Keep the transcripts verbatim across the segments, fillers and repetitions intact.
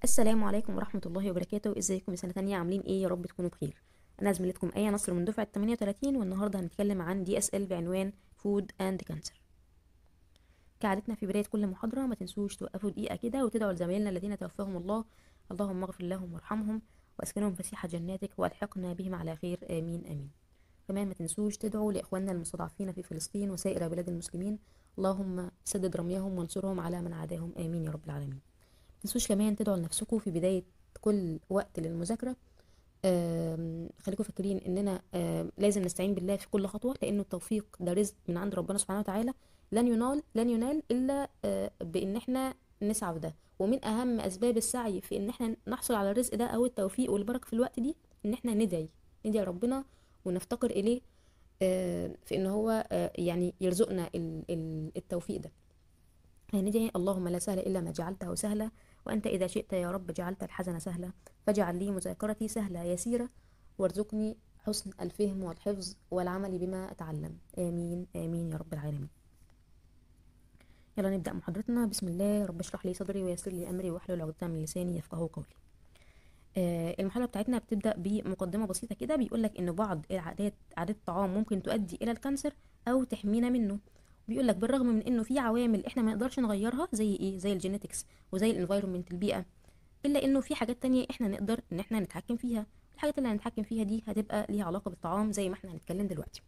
السلام عليكم ورحمة الله وبركاته. ازيكم يا سنة تانية؟ عاملين ايه؟ يا رب تكونوا بخير. انا زميلتكم آية نصر من دفعة ثمانية وثلاثين، والنهاردة هنتكلم عن دي اس ال بعنوان فود اند كانسر. كعادتنا في بداية كل محاضرة ما تنسوش توقفوا دقيقة كده وتدعوا لزمايلنا الذين توفاهم الله. اللهم اغفر لهم وارحمهم واسكنهم فسيح جناتك والحقنا بهم على خير، امين امين. كمان ما تنسوش تدعوا لاخواننا المستضعفين في فلسطين وسائر بلاد المسلمين. اللهم سدد رميهم وانصرهم على من عاداهم، امين يا رب العالمين. تنسوش كمان تدعوا لنفسكم في بداية كل وقت للمذاكرة. آم، خليكم فاكرين اننا آم، لازم نستعين بالله في كل خطوة، لانه التوفيق ده رزق من عند ربنا سبحانه وتعالى. لن ينال لن ينال الا آه، بان احنا نسعى في ده. ومن اهم اسباب السعي في ان احنا نحصل على الرزق ده او التوفيق والبركة في الوقت دي ان احنا ندعي ندعي ربنا ونفتقر اليه، آه، في ان هو آه، يعني يرزقنا ال- ال- التوفيق ده. هندعي: اللهم لا سهل إلا ما جعلته سهلا، وأنت إذا شئت يا رب جعلت الحزن سهلا، فاجعل لي مذاكرتي سهلة يسيرة، وارزقني حسن الفهم والحفظ والعمل بما أتعلم، آمين آمين يا رب العالمين. يلا نبدأ محاضرتنا. بسم الله. رب اشرح لي صدري ويسر لي أمري واحلل عقدة من لساني يفقهوا قولي. آه، المحاضرة بتاعتنا بتبدأ بمقدمة بسيطة كده، بيقولك إن بعض العادات عادات الطعام ممكن تؤدي إلى الكانسر أو تحمينا منه. بيقول لك بالرغم من انه في عوامل احنا ما نقدرش نغيرها، زي ايه؟ زي الجينيتكس وزي الانفايرمنت، البيئه، الا انه في حاجات تانية احنا نقدر ان احنا نتحكم فيها. الحاجات اللي هنتحكم فيها دي هتبقى ليها علاقه بالطعام زي ما احنا هنتكلم دلوقتي.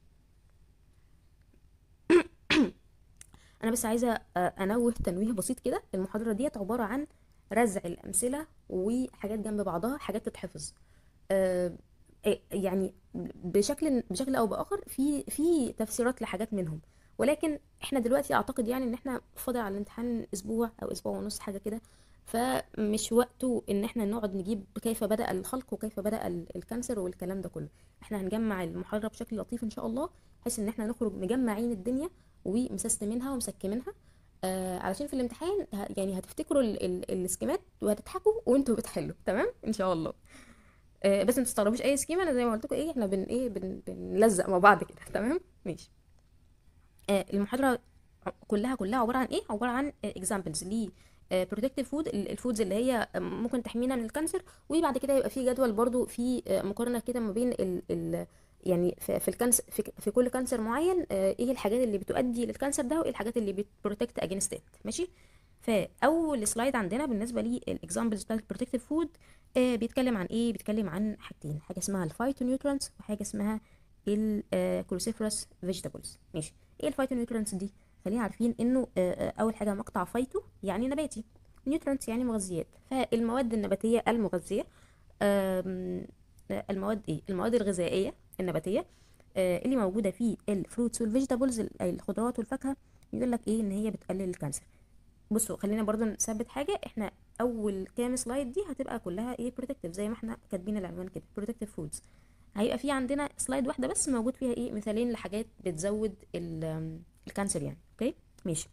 انا بس عايزه آه، انوه تنويه بسيط كده. المحاضره ديت عباره عن رزع الامثله وحاجات جنب بعضها، حاجات تتحفظ. آه، إيه، يعني بشكل بشكل او باخر في في تفسيرات لحاجات منهم. ولكن احنا دلوقتي اعتقد يعني ان احنا فاضل على الامتحان اسبوع او اسبوع ونص حاجه كده، فمش وقته ان احنا نقعد نجيب كيف بدأ الخلق وكيف بدأ ال- الكانسر والكلام ده كله. احنا هنجمع المحاضره بشكل لطيف ان شاء الله، بحيث ان احنا نخرج مجمعين الدنيا ومسستمينها ومسكمينها. آه علشان في الامتحان ه- يعني هتفتكروا ال- ال- السكيمات وهتضحكوا وانتوا بتحلوا تمام ان شاء الله. آه، بس ما تستغربوش اي سكيما، انا زي ما قلت لكم ايه، احنا بن ايه بن بنلزق مع بعض كده تمام ماشي. آه، المحاضره كلها كلها عباره عن ايه؟ عباره عن اكزامبلز ل بروتكتيف فود، الفودز اللي هي ممكن تحمينا من الكانسر. وبعد كده يبقى في جدول برضو في آه، مقارنه كده ما بين ال ال يعني في في الكانسر، في, في كل كانسر معين، آه، ايه الحاجات اللي بتؤدي للكانسر ده وايه الحاجات اللي بتبروتكت اجينست ماشي. فاول سلايد عندنا بالنسبه للاكزامبلز بتاعت البروتكتيف فود بيتكلم عن ايه؟ بيتكلم عن حاجتين: حاجه اسمها الفايتونيوترانس وحاجه اسمها الكروسيفرس فيجيتابلز ماشي. ايه الفايتونيوترانس دي؟ خلينا عارفين انه آه، آه، اول حاجه مقطع فايتو يعني نباتي، نيوترانس يعني مغذيات. فالمواد النباتيه المغذيه، آم، آه، المواد ايه؟ المواد الغذائيه النباتيه آه، اللي موجوده في الفروتس والفيجيتابلز، اي الخضروات والفاكهه. يقول لك ايه؟ ان هي بتقلل الكانسر. بصوا خلينا برضو نثبت حاجه: احنا اول كام سلايد دي هتبقى كلها ايه؟ بروتكتيف، زي ما احنا كاتبين العنوان كده، بروتكتيف فودز. هيبقى في عندنا سلايد واحده بس موجود فيها ايه؟ مثالين لحاجات بتزود ال- آم، الكانسر يعني. اوكي ماشي.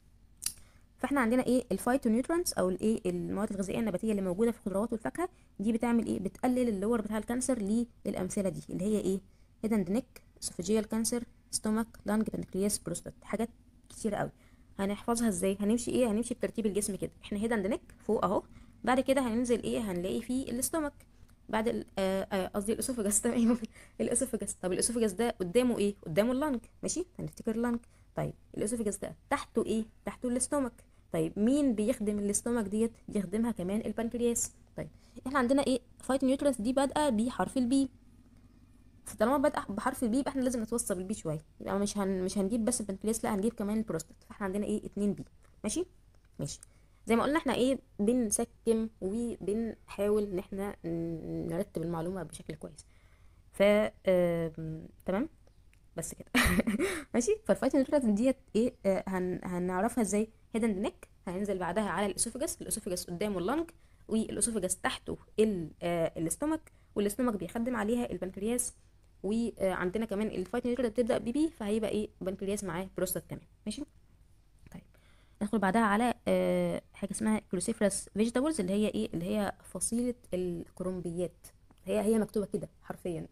فاحنا عندنا ايه؟ الفايتو نيوترانس او الايه؟ المواد الغذائيه النباتيه اللي موجوده في الخضروات والفاكهه. دي بتعمل ايه؟ بتقلل اللور بتاع الكانسر. للامثله دي اللي هي ايه؟ هيد اند نيك، اسوفيجيال كانسر، ستومك، لانج، بنكرياس، بروستات. حاجات كتير قوي. هنحفظها ازاي؟ هنمشي ايه؟ هنمشي بترتيب الجسم كده. احنا هيد اند نيك فوق اهو، بعد كده هننزل ايه؟ هنلاقي فيه الاستومك، بعد ال- آه، آه، قصدي الاسوفجاس تمام. الاسوفجاس. طب الاسوفجاس ده قدامه ايه؟ قدامه اللنج ماشي، هنفتكر اللنج. طيب الاسوفجاس ده تحته ايه؟ تحته الاستومك. طيب مين بيخدم الاستومك ديت؟ بيخدمها كمان البنكرياس. طيب احنا عندنا ايه؟ فايت نيوترنس دي بادئه بحرف البي، فطالما بادئه بحرف البي يبقى احنا لازم نتوصل بالبي شويه، يبقى مش هن... مش هنجيب بس البنكرياس، لا هنجيب كمان البروستات. فاحنا عندنا ايه؟ اتنين بي ماشي. ماشي. زي ما قلنا احنا ايه؟ بنسكم وبنحاول ان احنا ن- نرتب المعلومه بشكل كويس. ف آم، تمام بس كده. ماشي. فالفايت نيوترالز ديت ايه؟ آه هن هنعرفها ازاي؟ هيد اند نيك، هننزل بعدها على الاسوفجاس، الاسوفجاس قدامه اللنج، والاسوفجاس تحته ال آه الاستومك، والاستومك بيخدم عليها البنكرياس. وعندنا كمان الفايت نيوترالز بتبدا ببي، فهيبقى ايه؟ بنكرياس معاه بروستات كمان ماشي. طيب ندخل بعدها على آه حاجه اسمها كروسيفرس فيجيتابلز، اللي هي ايه؟ اللي هي فصيله الكرنبيات. هي هي مكتوبه كده حرفيا.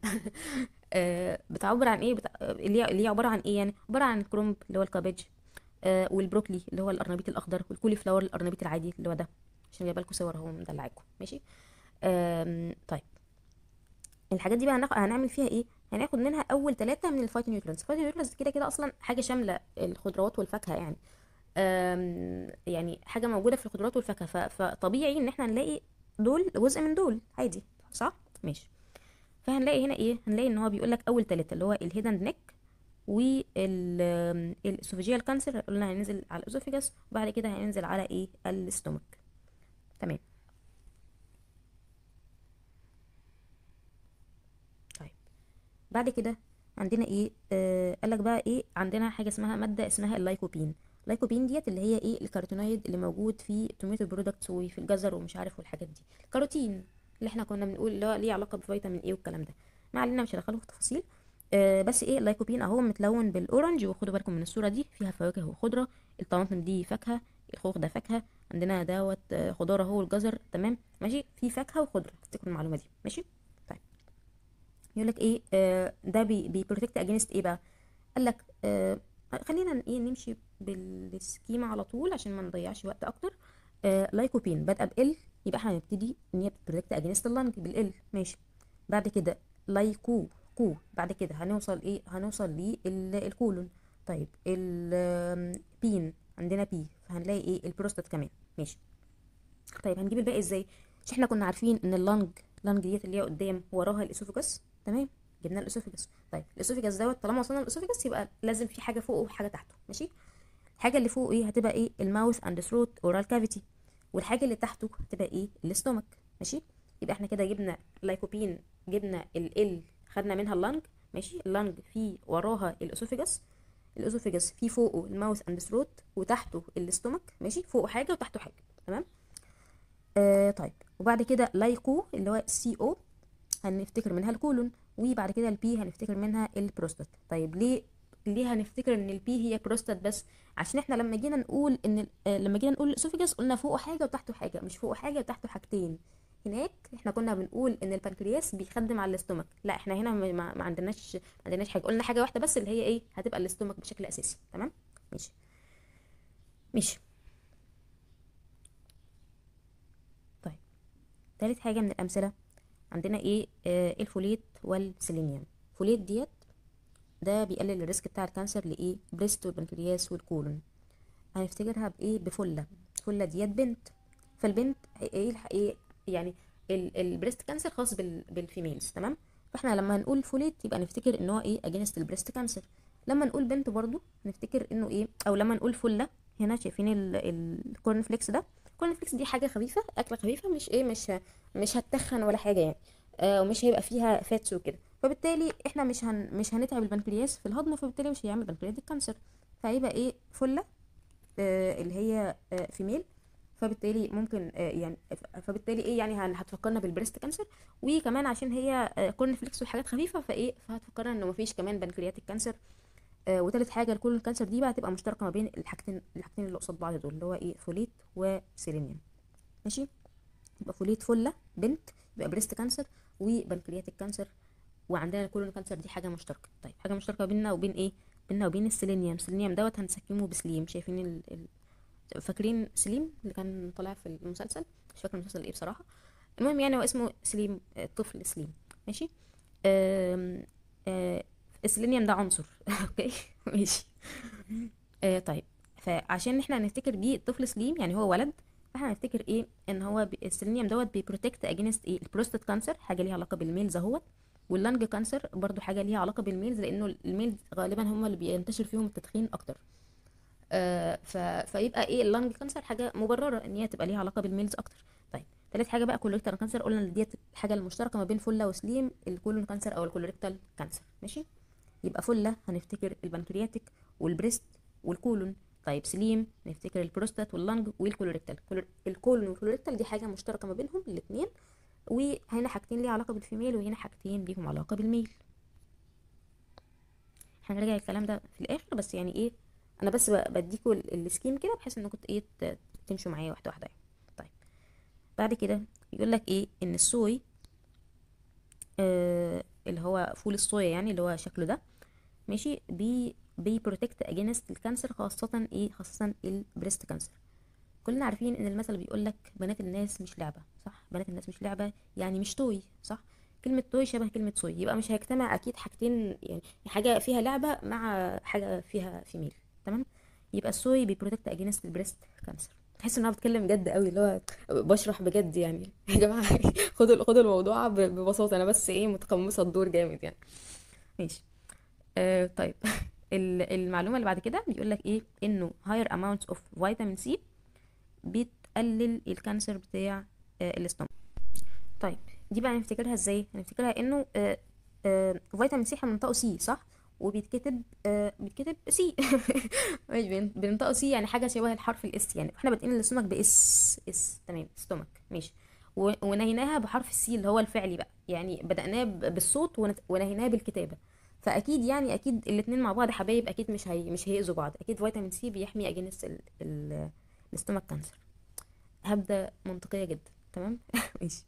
آه بتعبر عن ايه؟ بتع... اللي هي اللي هي عباره عن ايه يعني؟ عباره عن الكرنب اللي هو الكابج، آه والبروكلي اللي هو القرنبيط الاخضر، والكولي فلاور القرنبيط العادي اللي هو ده. عشان جايبه لكم صور اهو مدلعاكم ماشي. آم، طيب الحاجات دي بقى هناخ... هنعمل فيها ايه؟ هناخد منها اول ثلاثه من الفايتو نيوترينز. الفايتو نيوترينز كده كده اصلا حاجه شامله الخضروات والفاكهه يعني. آم، يعني حاجه موجوده في الخضروات والفاكهه، ف... فطبيعي ان احنا نلاقي دول جزء من دول عادي، صح؟ ماشي. فهنلاقي هنا ايه؟ هنلاقي ان هو بيقول لك اول ثلاثه اللي هو الهيد اند نيك والاسوفيجيال كانسر، قلنا هينزل على الاسوفيجاس، وبعد كده هينزل على ايه؟ الاستومك. تمام. طيب بعد كده عندنا ايه؟ آه قال لك بقى ايه؟ عندنا حاجه اسمها ماده اسمها اللايكوبين. اللايكوبين ديت اللي هي ايه؟ الكاروتينويد اللي موجود في التوميتو برودكتس وفي الجزر ومش عارف والحاجات دي، الكاروتين اللي احنا كنا بنقول اللي هو ليه علاقه بفيتامين ايه والكلام ده. ما علينا، مش هدخله في تفاصيل. آه بس ايه؟ اللايكوبين اهو متلون بالاورنج، وخدوا بالكم من الصوره دي فيها فواكه وخضره. الطماطم دي فاكهه، الخوخ ده فاكهه، عندنا دوت آه، خضار اهو، الجزر. تمام ماشي، في فاكهه وخضره، تفتكروا المعلومه دي ماشي. طيب يقول لك ايه؟ آه ده بي بيبروتكت اجينست ايه بقى؟ قال لك آه خلينا ن- ايه نمشي بالسكيما على طول عشان ما نضيعش وقت اكتر. آه لايكوبين بادئه بال، يبقى احنا هنبتدي ان هي بتبروتكت اجينست اللنج بالال ماشي. بعد كده لايكو كو، بعد كده هنوصل ايه؟ هنوصل للكولون. طيب البين عندنا بي، فهنلاقي ايه؟ البروستات كمان ماشي. طيب هنجيب الباقي ازاي؟ مش احنا كنا عارفين ان اللنج، اللنج ديت اللي هي قدام وراها الاسوفجس؟ تمام، جبنا الاسوفجس. طيب الاسوفجس دوت طالما وصلنا للاسوفجس يبقى لازم في حاجه فوقه وحاجه تحته ماشي. الحاجه اللي فوق ايه؟ هتبقى ايه؟ الماوث اند ثروت اورال كافيتي. والحاجه اللي تحته هتبقى ايه؟ الاستومك ماشي. يبقى احنا كده جبنا لايكوبين، جبنا ال ال خدنا منها اللنج ماشي. اللنج في وراها الاسوفجس، الاسوفجس في فوقه الماوث اند ثروت وتحته الاستومك ماشي، فوقه حاجه وتحته حاجه. تمام. آه طيب وبعد كده لايكو اللي هو سي او هنفتكر منها الكولون، وبعد كده البي هنفتكر منها البروستات. طيب ليه، ليه هنفتكر ان البي هي بروستات بس؟ عشان احنا لما جينا نقول ان ال- آه لما جينا نقول الاسوفيجاس قلنا فوقه حاجه وتحته حاجه، مش فوقه حاجه وتحته حاجتين. هناك احنا كنا بنقول ان البنكرياس بيخدم على الاستومك، لا احنا هنا ما, ما ما عندناش ما عندناش حاجه، قلنا حاجه واحده بس اللي هي ايه؟ هتبقى الاستومك بشكل اساسي. تمام ماشي. ماشي. طيب تالت حاجه من الامثله عندنا ايه؟ آه الفوليت والسيلينيوم. فوليت ديت ده بيقلل الريسك بتاع الكانسر لايه؟ بريست والبنكرياس والكولون. هنفتكرها بايه؟ بفله. فله ديت بنت، فالبنت ايه الح- ايه يعني؟ ال- البريست كانسر خاص بال بالفيميلز. تمام. فاحنا لما هنقول فوليت يبقى نفتكر ان هو ايه؟ اجينست البريست كانسر. لما نقول بنت برضو نفتكر انه ايه؟ او لما نقول فله، هنا شايفين الكورن فليكس ده؟ الكورن فليكس دي حاجه خفيفه، اكله خفيفه، مش ايه؟ مش ه- مش هتخن ولا حاجه يعني. آه ومش هيبقى فيها فاتس وكده، فبالتالي احنا مش هن مش هنتعب البنكرياس في الهضم، فبالتالي مش هيعمل بنكرياتيك كانسر. فهيبقى ايه؟ فله آه اللي هي آه فيميل، فبالتالي ممكن آه يعني ف- فبالتالي ايه يعني؟ هن- هتفكرنا بالبريست كانسر. وكمان عشان هي آه كورن فليكس وحاجات خفيفه، فايه؟ فهتفكرنا انه مفيش كمان بنكرياتيك كانسر. آه وتالت حاجه الكولون كانسر دي بقى هتبقى مشتركه ما بين الحاجتين، الحاجتين اللي قصاد بعض دول اللي هو ايه؟ فوليت وسيلينيوم ماشي. يبقى فوليت فله بنت، يبقى بريست كانسر وبنكرياتيك كانسر. وعندنا الكولون كانسر دي حاجه مشتركه. طيب حاجه مشتركه بيننا وبين ايه؟ بيننا وبين السيلينيوم. السيلينيوم دوت هنسكمه بسليم. شايفين ال... ال... فاكرين سليم اللي كان طالع في المسلسل؟ مش فاكره المسلسل ايه بصراحه. المهم يعني هو اسمه سليم، آه، طفل سليم ماشي. آم... آه... السيلينيوم ده عنصر اوكي ماشي. آه طيب، فعشان احنا نفتكر بيه الطفل سليم يعني هو ولد، فاحنا هنفتكر ايه؟ ان هو بي- السيلينيوم دوت بيبروتكت اجينست ايه؟ البروستات كانسر، حاجه ليها علاقه بالميلز اهوت. واللنج كانسر برضو حاجه ليها علاقه بالميلز، لانه الميلز غالبا هم اللي بينتشر فيهم التدخين اكتر. آه ف... فيبقى ايه؟ اللنج كانسر حاجه مبرره ان هي تبقى ليها علاقه بالميلز اكتر. طيب تالت حاجه بقى كولوريكتال كانسر، قلنا ان ديت الحاجه المشتركه ما بين فله وسليم، الكولون كانسر او الكولوريكتال كانسر ماشي. يبقى فله هنفتكر البنكرياتيك والبريست والكولون. طيب سليم نفتكر البروستات واللنج والكولوريكتال. كولور- الكولون والكولوريكتال دي حاجه مشتركه ما بينهم الاثنين، وهنا حاجتين ليها علاقه بالفيميل وهنا حاجتين ليهم علاقه بالميل. هنراجع الكلام ده في الاخر، بس يعني ايه، انا بس ب- بديكوا ال- السكيم كده بحيث انكم ت- ايه ت- تمشوا معايا واحده واحده يعني. طيب بعد كده يقول لك ايه؟ ان الصوي آه اللي هو فول الصويا يعني اللي هو شكله ده ماشي، بي بي بروتكت اجينست الكانسر، خاصة ايه؟ خاصة البريست كانسر. كلنا عارفين ان المثل بيقول لك بنات الناس مش لعبه، صح؟ بنات الناس مش لعبه يعني مش توي، صح؟ كلمه توي شبه كلمه سوي، يبقى مش هيجتمع اكيد حاجتين، يعني حاجه فيها لعبه مع حاجه فيها فيميل، تمام؟ يبقى السوي بيبروتكت اجينست البريست كانسر. تحس ان انا بتكلم جد قوي، اللي هو بشرح بجد يعني يا جماعه. خدوا خدوا الموضوع ب- ببساطه، انا بس ايه متقمصه الدور جامد يعني. ماشي. آه طيب. ال- المعلومه اللي بعد كده بيقول لك ايه، انه higher amounts of فيتامين سي بتقلل الكانسر بتاع آه الاستومك. طيب دي بقى نفتكرها ازاي؟ هنفتكرها انه آه آه فيتامين سي احنا بننطقه سي، صح؟ وبيتكتب آه بيتكتب سي. مش بن- بننطقه سي، يعني حاجه شبه الحرف الاس، يعني احنا بادئين الاستومك باس اس، تمام، ستومك، ماشي. و- ونهيناها بحرف السي اللي هو الفعلي بقى، يعني بدأناه ب- بالصوت ونت- ونهيناه بالكتابة. فاكيد يعني اكيد الاتنين مع بعض حبايب، اكيد مش هي مش هيأذوا بعض، اكيد فيتامين سي بيحمي اجينست ال ال الاستومك كانسر. هبدأ منطقية جدا، تمام. ماشي.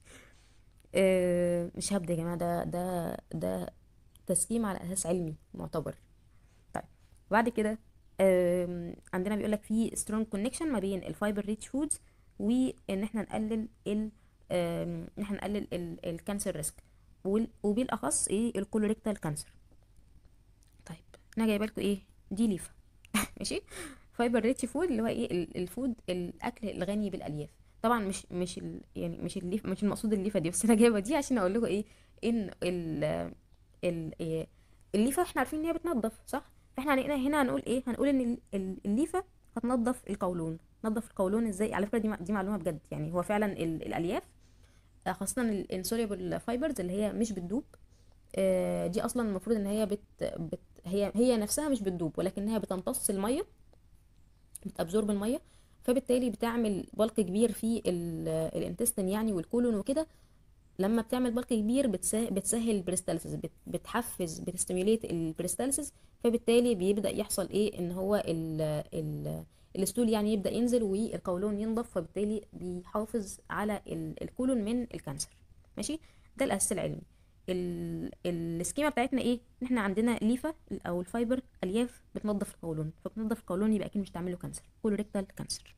آه مش هبدأ يا جماعة، ده ده ده تسكيم على أساس علمي معتبر. طيب بعد كده آم، عندنا بيقول لك في strong connection ما بين الفايبر ريتش فودز وان احنا نقلل ال آم، ان احنا نقلل الكانسر ريسك، وبالاخص ايه الكولوريكتال كانسر. طيب انا جايبه لكم ايه، دي ليفه. ماشي. فايبر ريتش فود اللي هو ايه ال- الفود الاكل الغني بالالياف. طبعا مش مش ال يعني مش الليف مش المقصود الليفه دي، بس انا جايبه دي عشان اقول لكم ايه، ان ال ال إيه الليفه احنا عارفين ان هي بتنظف، صح؟ فاحنا هنا هنا هنقول ايه، هنقول ان ال- ال- الليفه هتنظف القولون. نظف القولون ازاي؟ على فكره دي مع- دي معلومه بجد، يعني هو فعلا ال- الالياف، آه، خاصه الانسوليبل فايبرز اللي هي مش بتدوب، آه، دي اصلا المفروض ان هي بت, بت هي هي نفسها مش بتدوب، ولكنها بتمتص الميه، بتابزورب الميه، فبالتالي بتعمل بلق كبير في الانتستين يعني والكولون وكده. لما بتعمل بلق كبير بتسه- بتسهل البريستالسيس، بت- بتحفز بتستيميليت البريستالسيس، فبالتالي بيبدأ يحصل ايه، ان هو ال ال الستول يعني يبدأ ينزل والقولون ينضف، فبالتالي بيحافظ على ال- الكولون من الكانسر. ماشي. ده الاساس العلمي. ال- السكيما بتاعتنا ايه، ان احنا عندنا ليفا او الفايبر الياف بتنظف القولون، فبتنظف القولون يبقى اكيد مش تعمل له كانسر، كولوريكتال كانسر.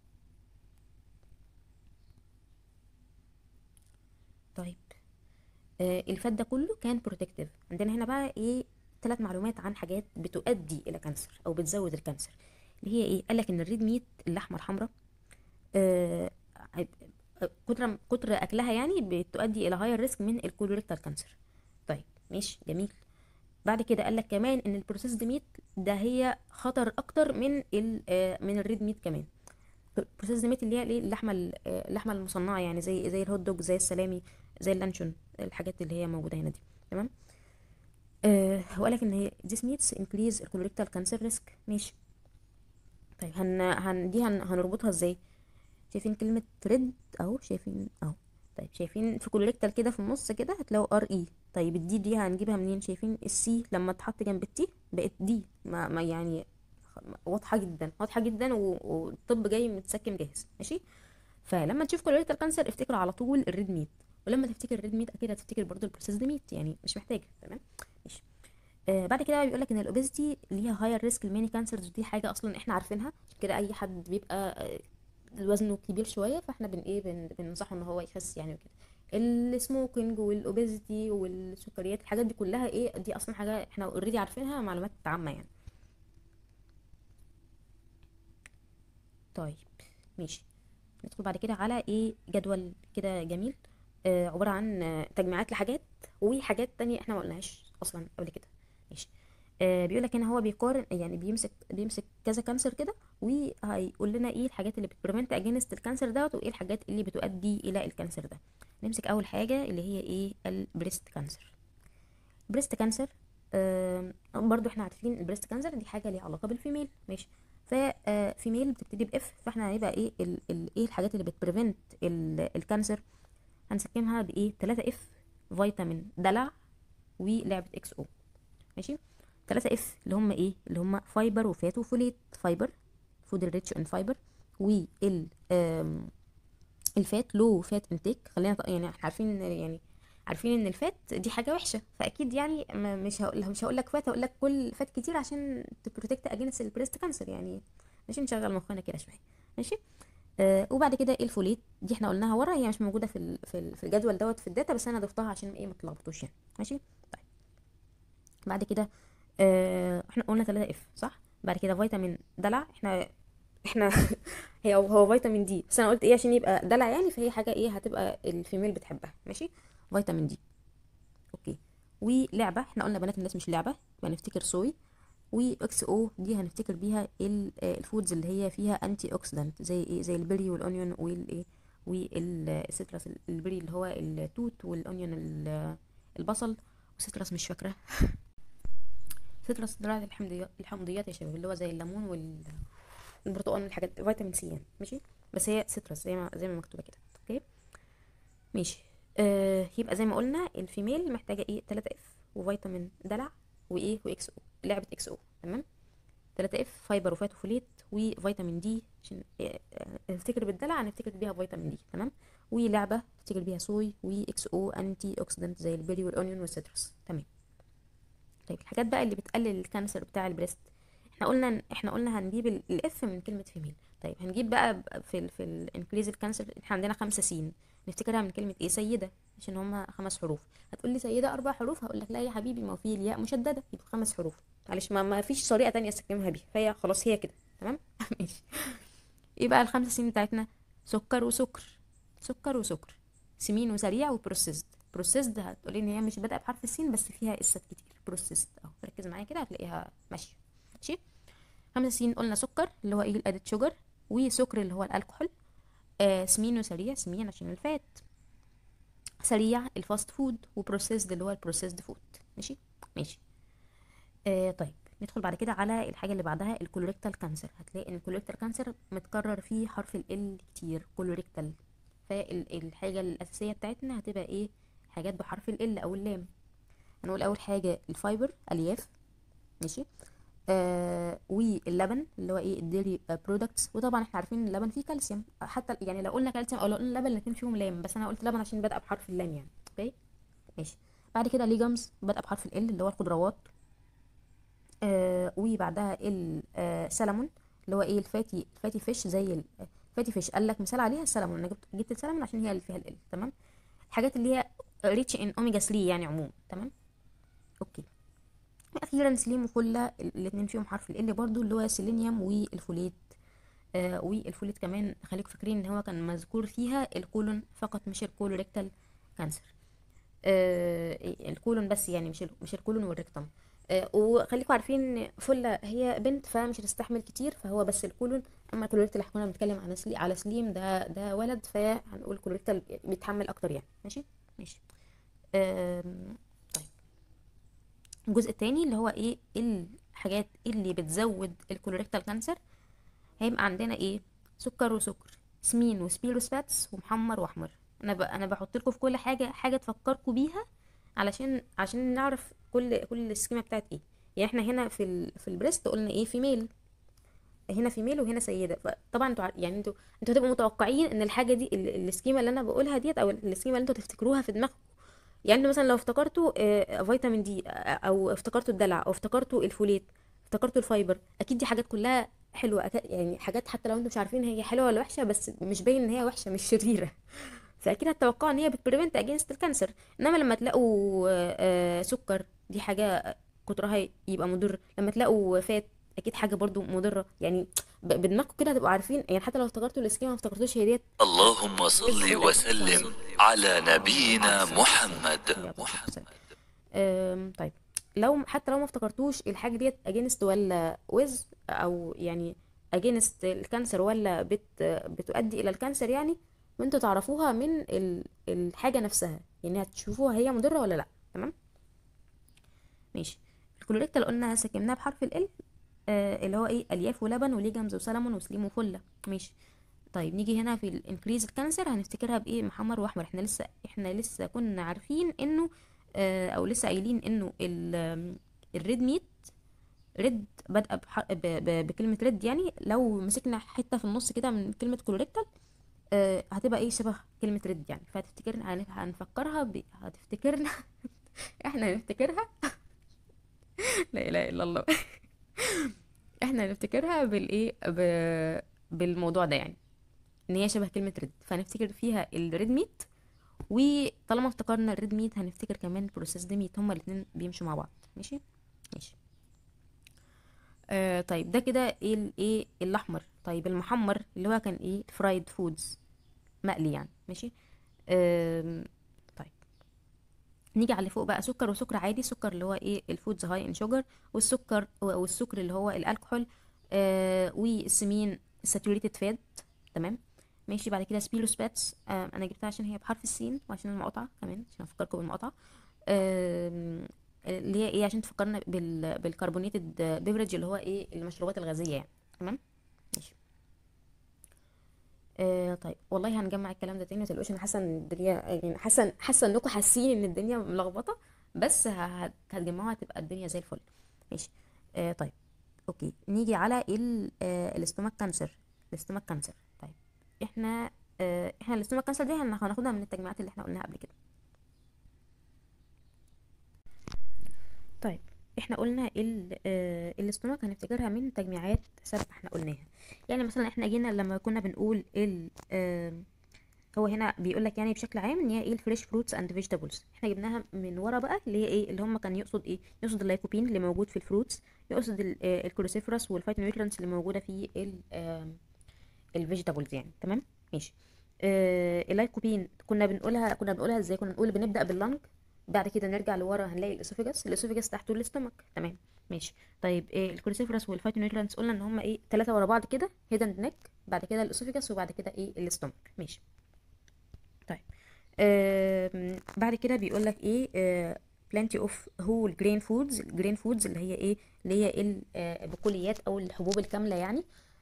طيب آه، الفات ده كله كان بروتكتيف. عندنا هنا بقى ايه، ثلاث معلومات عن حاجات بتؤدي الى كانسر او بتزود الكانسر، اللي هي ايه، قال لك ان الريد ميت، اللحمه الحمراء، آه آه، كتر كتر اكلها يعني بتؤدي الى هاير ريسك من الكولوريكتال كانسر. طيب ماشي جميل. بعد كده قال لك كمان ان البروسيسد ميت ده هي خطر اكتر من ال آه، من الريد ميت كمان. بروسيس ميت اللي هي الايه، اللحمه ال- آه، اللحمه المصنعه، يعني زي زي الهوت دوج، زي السلامي، زي اللانشون، الحاجات اللي هي موجوده هنا دي، تمام. آه وقال لك ان هي this meats increase colorectal cancer risk. ماشي. طيب هن هن دي هن هنربطها ازاي؟ شايفين كلمه ريد اهو، شايفين اهو. طيب شايفين في كولوريكتال كده في النص كده هتلاقوا ار اي. طيب الدي دي هنجيبها منين؟ شايفين السي لما اتحط جنب التي بقت دي، ما, ما يعني واضحه جدا، واضحه جدا، و- والطب جاي متسكم جاهز. ماشي. فلما تشوف كولوريتال كانسر افتكر على طول الريد ميت، ولما تفتكر الريد ميت اكيد هتفتكر برضو البروسيسد ميت، يعني مش محتاجه، تمام. ماشي. آه بعد كده بيقول لك ان الاوبيزيتي ليها هاير ريسك لماني كانسرز، ودي حاجه اصلا احنا عارفينها، عشان كده اي حد بيبقى آه وزنه كبير شويه فاحنا بن ايه بن بننصحه ان هو يخس يعني وكده. السموكينج والاوبيزيتي والسكريات، الحاجات دي كلها ايه، دي اصلا حاجه احنا اوريدي عارفينها، معلومات عامه يعني. طيب ماشي. ندخل بعد كده على ايه، جدول كده جميل، آه عبارة عن آه تجميعات لحاجات وحاجات تانية احنا ما قلناهاش اصلا قبل كده. ماشي. آه بيقول لك هنا هو بيقارن، يعني بيمسك بيمسك كذا كانسر كده، وهيقول لنا ايه الحاجات اللي بتبريفنت اجينست الكانسر دوت، وايه الحاجات اللي بتؤدي الى الكانسر ده. نمسك اول حاجة اللي هي ايه، البريست كانسر. بريست كانسر، آه برضو احنا عارفين البريست كانسر دي حاجه ليها علاقه بالفيميل. ماشي. ففيميل بتبتدي باف، فاحنا هيبقى ايه ال ال ايه الحاجات اللي بتبريفنت الكانسر، هنسكنها بايه، ثلاثة اف، فيتامين دلع، ولعبه اكس او. ماشي. ثلاثة اف اللي هم ايه، اللي هم فايبر وفات وفوليت. فايبر، فود ريتش ان فايبر، وال آم، الفات لو فات انتيك. خلينا ط- يعني احنا عارفين إن- يعني عارفين ان الفات دي حاجه وحشه، فاكيد يعني ما- مش هقول مش هقول لك فات، هقول لك كل فات كتير عشان تبروتكت اجينست البريست كانسر يعني. ماشي، نشغل مخنا كده شويه. ماشي. آه وبعد كده الفوليت دي احنا قلناها ورا، هي مش موجوده في ال- في ال- في الجدول دوت في الداتا، بس انا ضفتها عشان ايه ما تلخبطوش يعني. ماشي. طيب بعد كده آه احنا قلنا ثلاثة اف صح. بعد كده فيتامين دلع، احنا احنا هي هو هو فيتامين دي، بس انا قلت ايه عشان يبقى دلع يعني، فهي حاجه ايه هتبقى الفيميل بتحبها. ماشي. فيتامين دي. اوكي. ولعبه، احنا قلنا بنات الناس مش لعبه، يبقى نفتكر صوي. واكس او دي هنفتكر بيها ال- آه، الفودز اللي هي فيها انتي اوكسيدانت، زي ايه؟ زي البري والاونيون والايه والسيترس. البري اللي هو التوت، والاونيون ال- البصل، وسيترس مش فاكره. سيترس دراعة الحمضيات الحمضيات يا شباب، اللي هو زي الليمون والبرتقال والحاجات، فيتامين سي يعني. ماشي. بس هي سيترس زي ما زي ما مكتوبه كده. اوكي. ماشي. آه يبقى زي ما قلنا الفيميل محتاجه ايه؟ ثلاثة اف وفيتامين دلع وايه واكس او، لعبه اكس او. تمام. ثلاثة اف فايبر وفات وفوليت وفيتامين دي، عشان آه، آه، نفتكر بالدلع هنفتكر بيها فيتامين دي. تمام. ولعبه نفتكر بيها صوي واكس او انتي اوكسيدنت زي البيري والاونيون والسيترس. تمام. طيب الحاجات بقى اللي بتقلل الكانسر بتاع البريست، احنا قلنا احنا قلنا هنجيب الاف من كلمه فيميل. طيب هنجيب بقى ب- في ال في الانكريز الكانسر، احنا عندنا خمسة سين، نفتكرها من كلمه ايه؟ سيده، عشان هما خمس حروف. هتقول لي سيده اربع حروف، هقول لك لا يا حبيبي، ما هو في الياء مشدده، يبقى خمس حروف. معلش، ما, ما فيش طريقه تانية استخدمها بيها، فهي خلاص هي كده. تمام. ماشي. ايه بقى الخمسة سين بتاعتنا؟ سكر وسكر، سكر وسكر، سمين وسريع وبروسيسد. بروسيسد هتقولي ان هي مش بادئه بحرف السين، بس فيها اسات كتير. بروسيسد اهو، ركز معايا كده هتلاقيها ماشيه. ماشي. خمسة سين قلنا سكر اللي هو ايه؟ الادد شوجر، وسكر اللي هو الكحول. آه سمين وسريع، سمين عشان الفات، سريع الفاست فود، وبروسيسد اللي هو البروسيسد فود. ماشي. ماشي. آه طيب ندخل بعد كده على الحاجة اللي بعدها، الكولوريكتال كانسر. هتلاقي ان الكولوريكتال كانسر متكرر فيه حرف ال L كتير، كولوريكتال. فالحاجة الأساسية بتاعتنا هتبقى ايه؟ حاجات بحرف ال L أو اللام. هنقول أول حاجة الفايبر، ألياف. ماشي. آه واللبن اللي هو ايه؟ الديري برودكتس. وطبعا احنا عارفين ان اللبن فيه كالسيوم، حتى يعني لو قلنا كالسيوم او لو قلنا لبن الاتنين فيهم لام، بس انا قلت لبن عشان بدأ بحرف اللام يعني. اوكي. ماشي. بعد كده ليجمز بدأ بحرف ال L اللي هو الخضروات. آه وبعدها السلمون اللي هو ايه؟ الفاتي الفاتي فيش، زي ال- الفاتي فيش قال لك مثال عليها السلمون، انا جبت جبت السلمون عشان هي اللي فيها ال. تمام. الحاجات اللي هي ريتش ان اوميجا ثلاثة يعني عموما. تمام. اوكي. واخيرا سليم وفله، الاثنين فيهم حرف ال برضو، اللي هو السيلينيوم والفوليت. آه والفوليت كمان خليكم فاكرين ان هو كان مذكور فيها الكولون فقط، مش الكولوريكتال كانسر. آه الكولون بس يعني، مش ال- مش الكولون والريكتوم. آه وخليكم عارفين ان فلة هي بنت فمش هتستحمل كتير، فهو بس الكولون. اما الكولوريكتال اللي احنا كنا بنتكلم على سلي على سليم، ده ده ولد، فهنقول كولوريكتال بيتحمل اكتر يعني. ماشي. ماشي. آم، طيب الجزء التاني اللي هو ايه؟ الحاجات اللي بتزود الكولوريكتال كانسر، هيبقى عندنا ايه؟ سكر وسكر، سمين وسبيروس فاتس، ومحمر واحمر. انا ب... انا بحط لكم في كل حاجه حاجه تفكركم بيها، علشان عشان نعرف كل كل السكيما بتاعت ايه. يعني احنا هنا في ال... في البريست قلنا ايه؟ فيميل. هنا فيميل وهنا سيده. فطبعا انتوا عار- يعني انتوا انتوا هتبقوا متوقعين ان الحاجه دي ال- السكيما اللي انا بقولها ديت، او السكيما اللي انتوا تفتكروها في دماغكم. يعني انتوا مثلا لو افتكرتوا آه، فيتامين دي، آه، او افتكرتوا الدلع، او افتكرتوا الفوليت، افتكرتوا الفايبر، اكيد دي حاجات كلها حلوه. أك- يعني حاجات حتى لو انتوا مش عارفين هي حلوه ولا وحشه، بس مش باين ان هي وحشه، مش شريره. فاكيد هتتوقعوا ان هي بتبريفنت اجينست الكانسر. انما لما تلاقوا آه، آه، سكر، دي حاجه كترها يبقى مضر. لما تلاقوا فات، اكيد حاجه برضو مضره يعني. ب- بدماغكم كده هتبقوا عارفين يعني، حتى لو افتكرتوا الاسكيما ما افتكرتوش هي ديت اللهم وز صل ولا لا. وسلم على عليه نبينا الصلاة والسلام. محمد. عليه الصلاة والسلام. أم، طيب لو حتى لو ما افتكرتوش الحاجة ديت اجينست ولا ويز، او يعني اجينست الكانسر ولا بت بتؤدي الى الكانسر يعني، وانتوا تعرفوها من ال... الحاجة نفسها، يعني هتشوفوها هي مضرة ولا لا. تمام. ماشي. الكولوريكتال قلنا سكناها بحرف ال L، آه اللي هو ايه؟ الياف ولبن وليجمز وسلمون وسليم وفله. ماشي. طيب نيجي هنا في الانكريز الكانسر، هنفتكرها بايه؟ محمر واحمر. احنا لسه احنا لسه كنا عارفين انه آه او لسه قايلين انه ال- آم، الريد ميت، ريد بادئه بح- ب- ب- بكلمه ريد، يعني لو مسكنا حته في النص كده من كلمه كولوريكتال، آه هتبقى ايه؟ شبه كلمه ريد يعني. فهتفتكرنا هن- هنفكرها ب... هتفتكرنا احنا هنفتكرها لا اله الا الله. احنا هنفتكرها بالايه؟ ب... بالموضوع ده يعني. ان هي شبه كلمه ريد، فهنفتكر فيها الريد ميت. وطالما افتكرنا الريد ميت هنفتكر كمان البروسيسد ميت، هما الاتنين بيمشوا مع بعض. ماشي ماشي. آه طيب ده كده ايه الايه الاحمر. طيب المحمر اللي هو كان ايه فرايد فودز، مقلي يعني. ماشي. آم، طيب نيجي على اللي فوق بقى، سكر وسكر عادي. سكر اللي هو ايه الفودز هاي ان شوجر، والسكر والسكر اللي هو الكحول. آه والسمين ساتوريتد فات. تمام. ماشي. بعد كده سبيروس باتس، آه انا جبتها عشان هي بحرف السين وعشان المقاطعه كمان، عشان افكركم بالمقاطعه. آم، اللي هي ايه عشان تفكرنا بال بالكربونيتد بيفرج، اللي هو ايه المشروبات الغازيه يعني. تمام. ماشي. آه طيب والله هنجمع الكلام ده تاني، ما تقلقوش. انا حاسه ان الدنيا يعني حاسه حاسه انكم حاسين ان الدنيا ملخبطه، بس ه- هت- هتجمعوها هتبقى الدنيا زي الفل. ماشي. آه طيب اوكي نيجي على ال آه الاستومك كانسر. الاستومك كانسر. طيب احنا آه احنا الاستومك كانسر دي هن- هناخدها من التجميعات اللي احنا قلناها قبل كده. طيب احنا قلنا ال آه الاستومك هنفتكرها من تجميعات سابقة احنا قلناها. يعني مثلا احنا جينا لما كنا بنقول ال آه هو هنا بيقول لك يعني بشكل عام ان هي ايه الفريش فروتس اند فيجيتابلز، احنا جبناها من ورا بقى اللي هي ايه اللي هم كان يقصد ايه، يقصد اللايكوبين اللي موجود في الفروتس، يقصد الكروسيفرس والفايتونيوترينز اللي موجوده في الفيجيتابلز يعني. تمام. ماشي. آه اللايكوبين كنا بنقولها كنا بنقولها ازاي، كنا بنقول بنبدا باللنج، بعد كده نرجع لورا هنلاقي الاسوفيجاس، الاسوفيجاس تحته الاستومك. تمام. ماشي. طيب إيه الكروسيفرس والفايتونيوترينز قلنا ان هم ايه ثلاثه ورا بعض كده، هيد اند نيك، بعد كده الاسوفيجاس، وبعد كده ايه الاستومك. ماشي. طيب آم، بعد كده بيقول لك ايه آه plenty of whole grain foods. الجرين فودز اللي هي ايه اللي هي ال- آه، البقوليات او الحبوب الكامله يعني.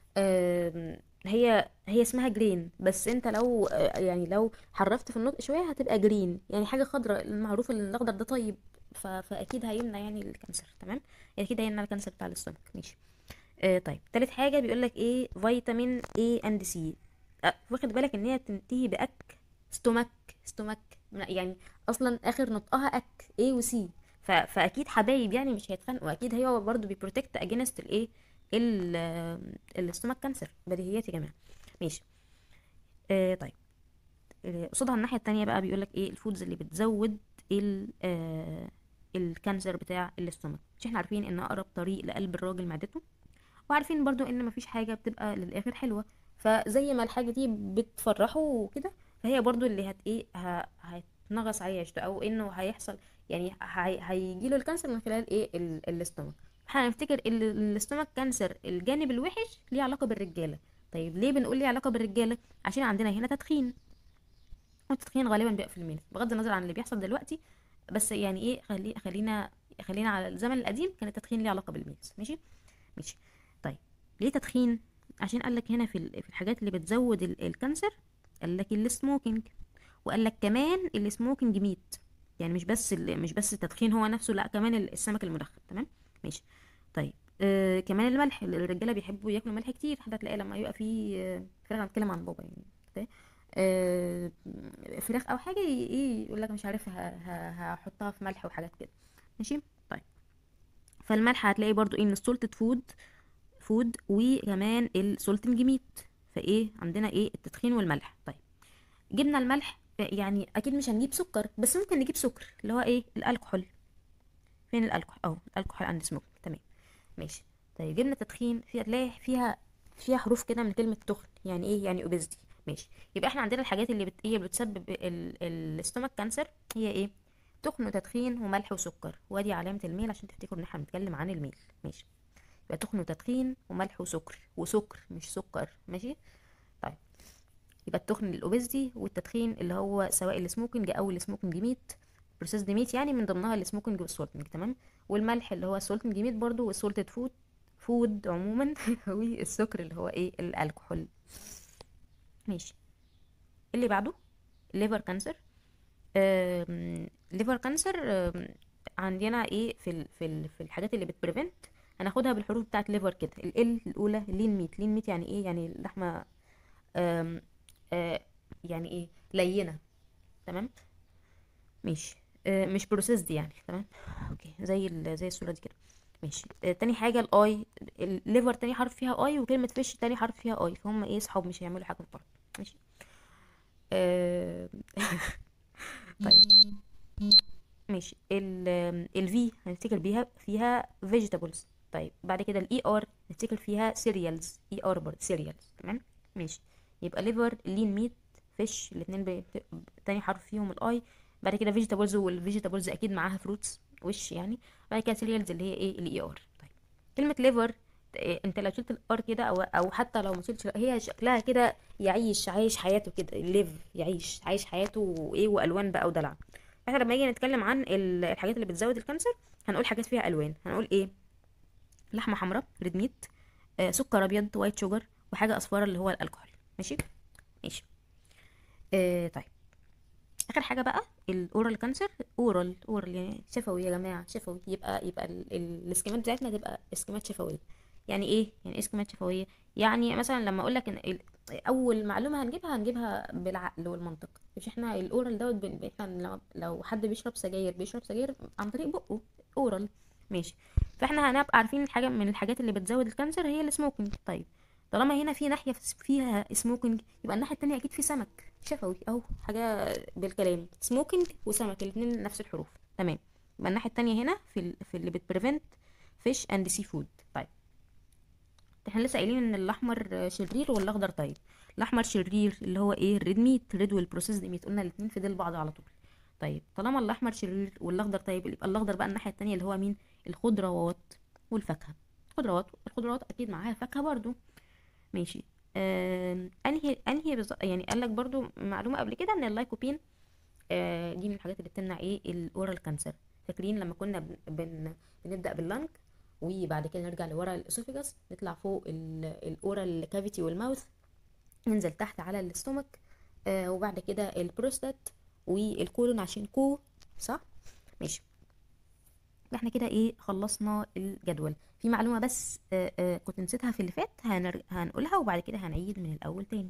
آم، هي هي اسمها جرين، بس انت لو آه، يعني لو حرفت في النطق شويه هتبقى جرين، يعني حاجه خضراء. المعروف ان الاخضر ده طيب، ف- فاكيد هيمنع يعني الكانسر. تمام. يعني اكيد هيمنع الكانسر بتاع الاستومك. ماشي. آه طيب تالت حاجه بيقول لك ايه فيتامين A اند سي. أه واخد بالك ان هي بتنتهي باك، ستومك، ستومك يعني اصلا اخر نطقها اك A و C. ف... فاكيد حبايب يعني مش هيتخانقوا، اكيد هي برضو بيبروتكت اجينست الايه ال الاستومك كانسر. بديهيات يا جماعه. ماشي. آه طيب آه، قصادها الناحيه التانية بقى بيقول لك ايه الفودز اللي بتزود ال آه الكانسر بتاع الاستومك. مش احنا عارفين ان اقرب طريق لقلب الراجل معدته، وعارفين برضو ان مفيش حاجة بتبقى للاخر حلوة، فزي ما الحاجة دي بتفرحه وكده، فهي برضو اللي هت ايه ه- هتنغص عليه عيشته، او انه هيحصل يعني هي- هيجيله الكانسر من خلال ايه ال- الاستومك. هنفتكر ال- الاستومك كانسر الجانب الوحش ليه علاقة بالرجالة. طيب ليه بنقول ليه علاقة بالرجالة؟ عشان عندنا هنا تدخين، والتدخين غالبا بيبقى في الميل بغض النظر عن اللي بيحصل دلوقتي. بس يعني ايه خلي خلينا خلينا على الزمن القديم كان التدخين ليه علاقة بالميز. ماشي. ماشي. طيب ليه تدخين؟ عشان قال لك هنا في ال- في الحاجات اللي بتزود ال- الكانسر، قال لك السموكينج، وقال لك كمان السموكينج ميت، يعني مش بس ال- مش بس التدخين هو نفسه، لا كمان ال- السمك المدخن. تمام. ماشي. طيب آه كمان الملح، الرجاله بيحبوا ياكلوا ملح كتير، حتى تلاقي لما يبقى في آه، فراخ، انا بتكلم عن بابا يعني. أوكي؟ آه فراخ او حاجه ي- ايه يقول لك مش عارف ه- ه- هحطها في ملح وحاجات كده. ماشي. طيب فالملح هتلاقي برضو ايه من السولتد فود فود وكمان السولتنج ميت. فايه عندنا ايه التدخين والملح. طيب جبنا الملح، يعني اكيد مش هنجيب سكر، بس ممكن نجيب سكر اللي هو ايه الكحول. فين الكحول اهو الكحول عند سموك. تمام. ماشي. طيب جبنا تدخين، في هتلاقي فيها فيها حروف كده من كلمة تخن، يعني ايه يعني اوبيزيتي. ماشي. يبقى احنا عندنا الحاجات اللي بت... ايه بتسبب الاستومك كانسر هي ايه تخن وتدخين وملح وسكر، وادي علامة الميل عشان تفتكروا ان احنا بنتكلم عن الميل. ماشي. يبقى تخن وتدخين وملح وسكر، وسكر مش سكر. ماشي. طيب يبقى التخن الاوبيزيتي، والتدخين اللي هو سواء السموكينج او السموكينج ميت، بروسيسد ميت يعني من ضمنها السموكينج والسولتنج. تمام. والملح اللي هو السولتنج ميت برضو، والسولتد فود فود عموما والسكر اللي هو ايه الكحول. ماشي. اللي بعده الليفر كانسر. الليفر كانسر عندنا ايه في ال في ال في الحاجات اللي بتبريفنت، هناخدها بالحروف بتاعت ليفر كده. ال L الاولى لين ميت. لين ميت يعني ايه يعني اللحمه آم، آه يعني ايه لينه. تمام. ماشي. آه مش بروسيسد يعني. تمام. اوكي زي ال زي الصوره دي كده. ماشي. آه تاني حاجه الاي، الليفر تاني حرف فيها اي، وكلمه فيش تاني حرف فيها اي، فهم ايه صحاب مش هيعملوا حاجه في بعض. آه، طيب ماشي. ال ال V هنفتكر بيها فيها vegetables. طيب بعد كده ال E R نفتكر فيها cereals. E R برضه cereals. تمام ماشي. يبقى liver lean meat fish الاتنين ب... تاني حرف فيهم ال I. بعد كده vegetables، والvegetables اكيد معاها fruits وش يعني. بعد كده cereals اللي هي ايه ال E R. طيب كلمة liver، إيه، انت لو شلت الار كده او او حتى لو ما شلتش هي شكلها كده يعيش عايش حياته كده live يعيش عايش حياته وايه والوان بقى ودلع. احنا لما نيجي نتكلم عن ال- الحاجات اللي بتزود الكانسر هنقول حاجات فيها الوان. هنقول ايه؟ لحمه حمراء ريد ميت، آه سكر ابيض وايت شوجر، وحاجه اصفر اللي هو الكحول. ماشي ماشي. آه طيب اخر حاجه بقى الاورال كانسر. اورال اورال يعني شفوي يا جماعه، شفوي. يبقى يبقى ال- ال- الاسكيمات بتاعتنا تبقى اسكيمات شفويه. يعني ايه؟ يعني ايه اسكيمات شفويه؟ يعني مثلا لما اقول لك ان ال- اول معلومه هنجيبها هنجيبها بالعقل والمنطق. مش احنا الاورال دوت بن- احنا لو لو حد بيشرب سجاير بيشرب سجاير عن طريق بقه. اورال ماشي. فاحنا هنبقى عارفين الحاجه من الحاجات اللي بتزود الكانسر هي السموكينج. طيب طالما هنا في ناحيه فيها سموكينج يبقى الناحيه التانية اكيد في سمك شفوي اهو. حاجه بالكلام سموكينج وسمك الاثنين نفس الحروف. تمام. يبقى الناحيه التانية هنا في ال... في اللي بتبريفنت فيش اند سي فود. طيب احنا لسه قايلين ان الاحمر شرير والاخضر طيب. الاحمر شرير اللي هو ايه الريد ميت، ريد والبروسيسد ميت، قلنا الاثنين في ديل بعض على طول. طيب طالما الاحمر شرير والاخضر طيب يبقى الاخضر بقى الناحيه التانية اللي هو مين؟ الخضروات والفاكهه. الخضروات الخضروات اكيد معاها فاكهه برضو. ماشي. آم، انهي انهي بز... يعني قال لك برضو معلومه قبل كده ان اللايكوبين آه، دي من الحاجات اللي بتمنع ايه الاورال كانسر. فاكرين لما كنا بن... بن... بنبدا باللنج وبعد كده نرجع لورا الاسوفيجاس نطلع فوق ال- الاورال كافيتي والماوث ننزل تحت على الاستومك، آه وبعد كده البروستات والكولون عشان كو. صح ماشي. احنا كده ايه خلصنا الجدول. في معلومه بس آه آه كنت نسيتها في اللي فات هنر... هنقولها وبعد كده هنعيد من الاول تاني.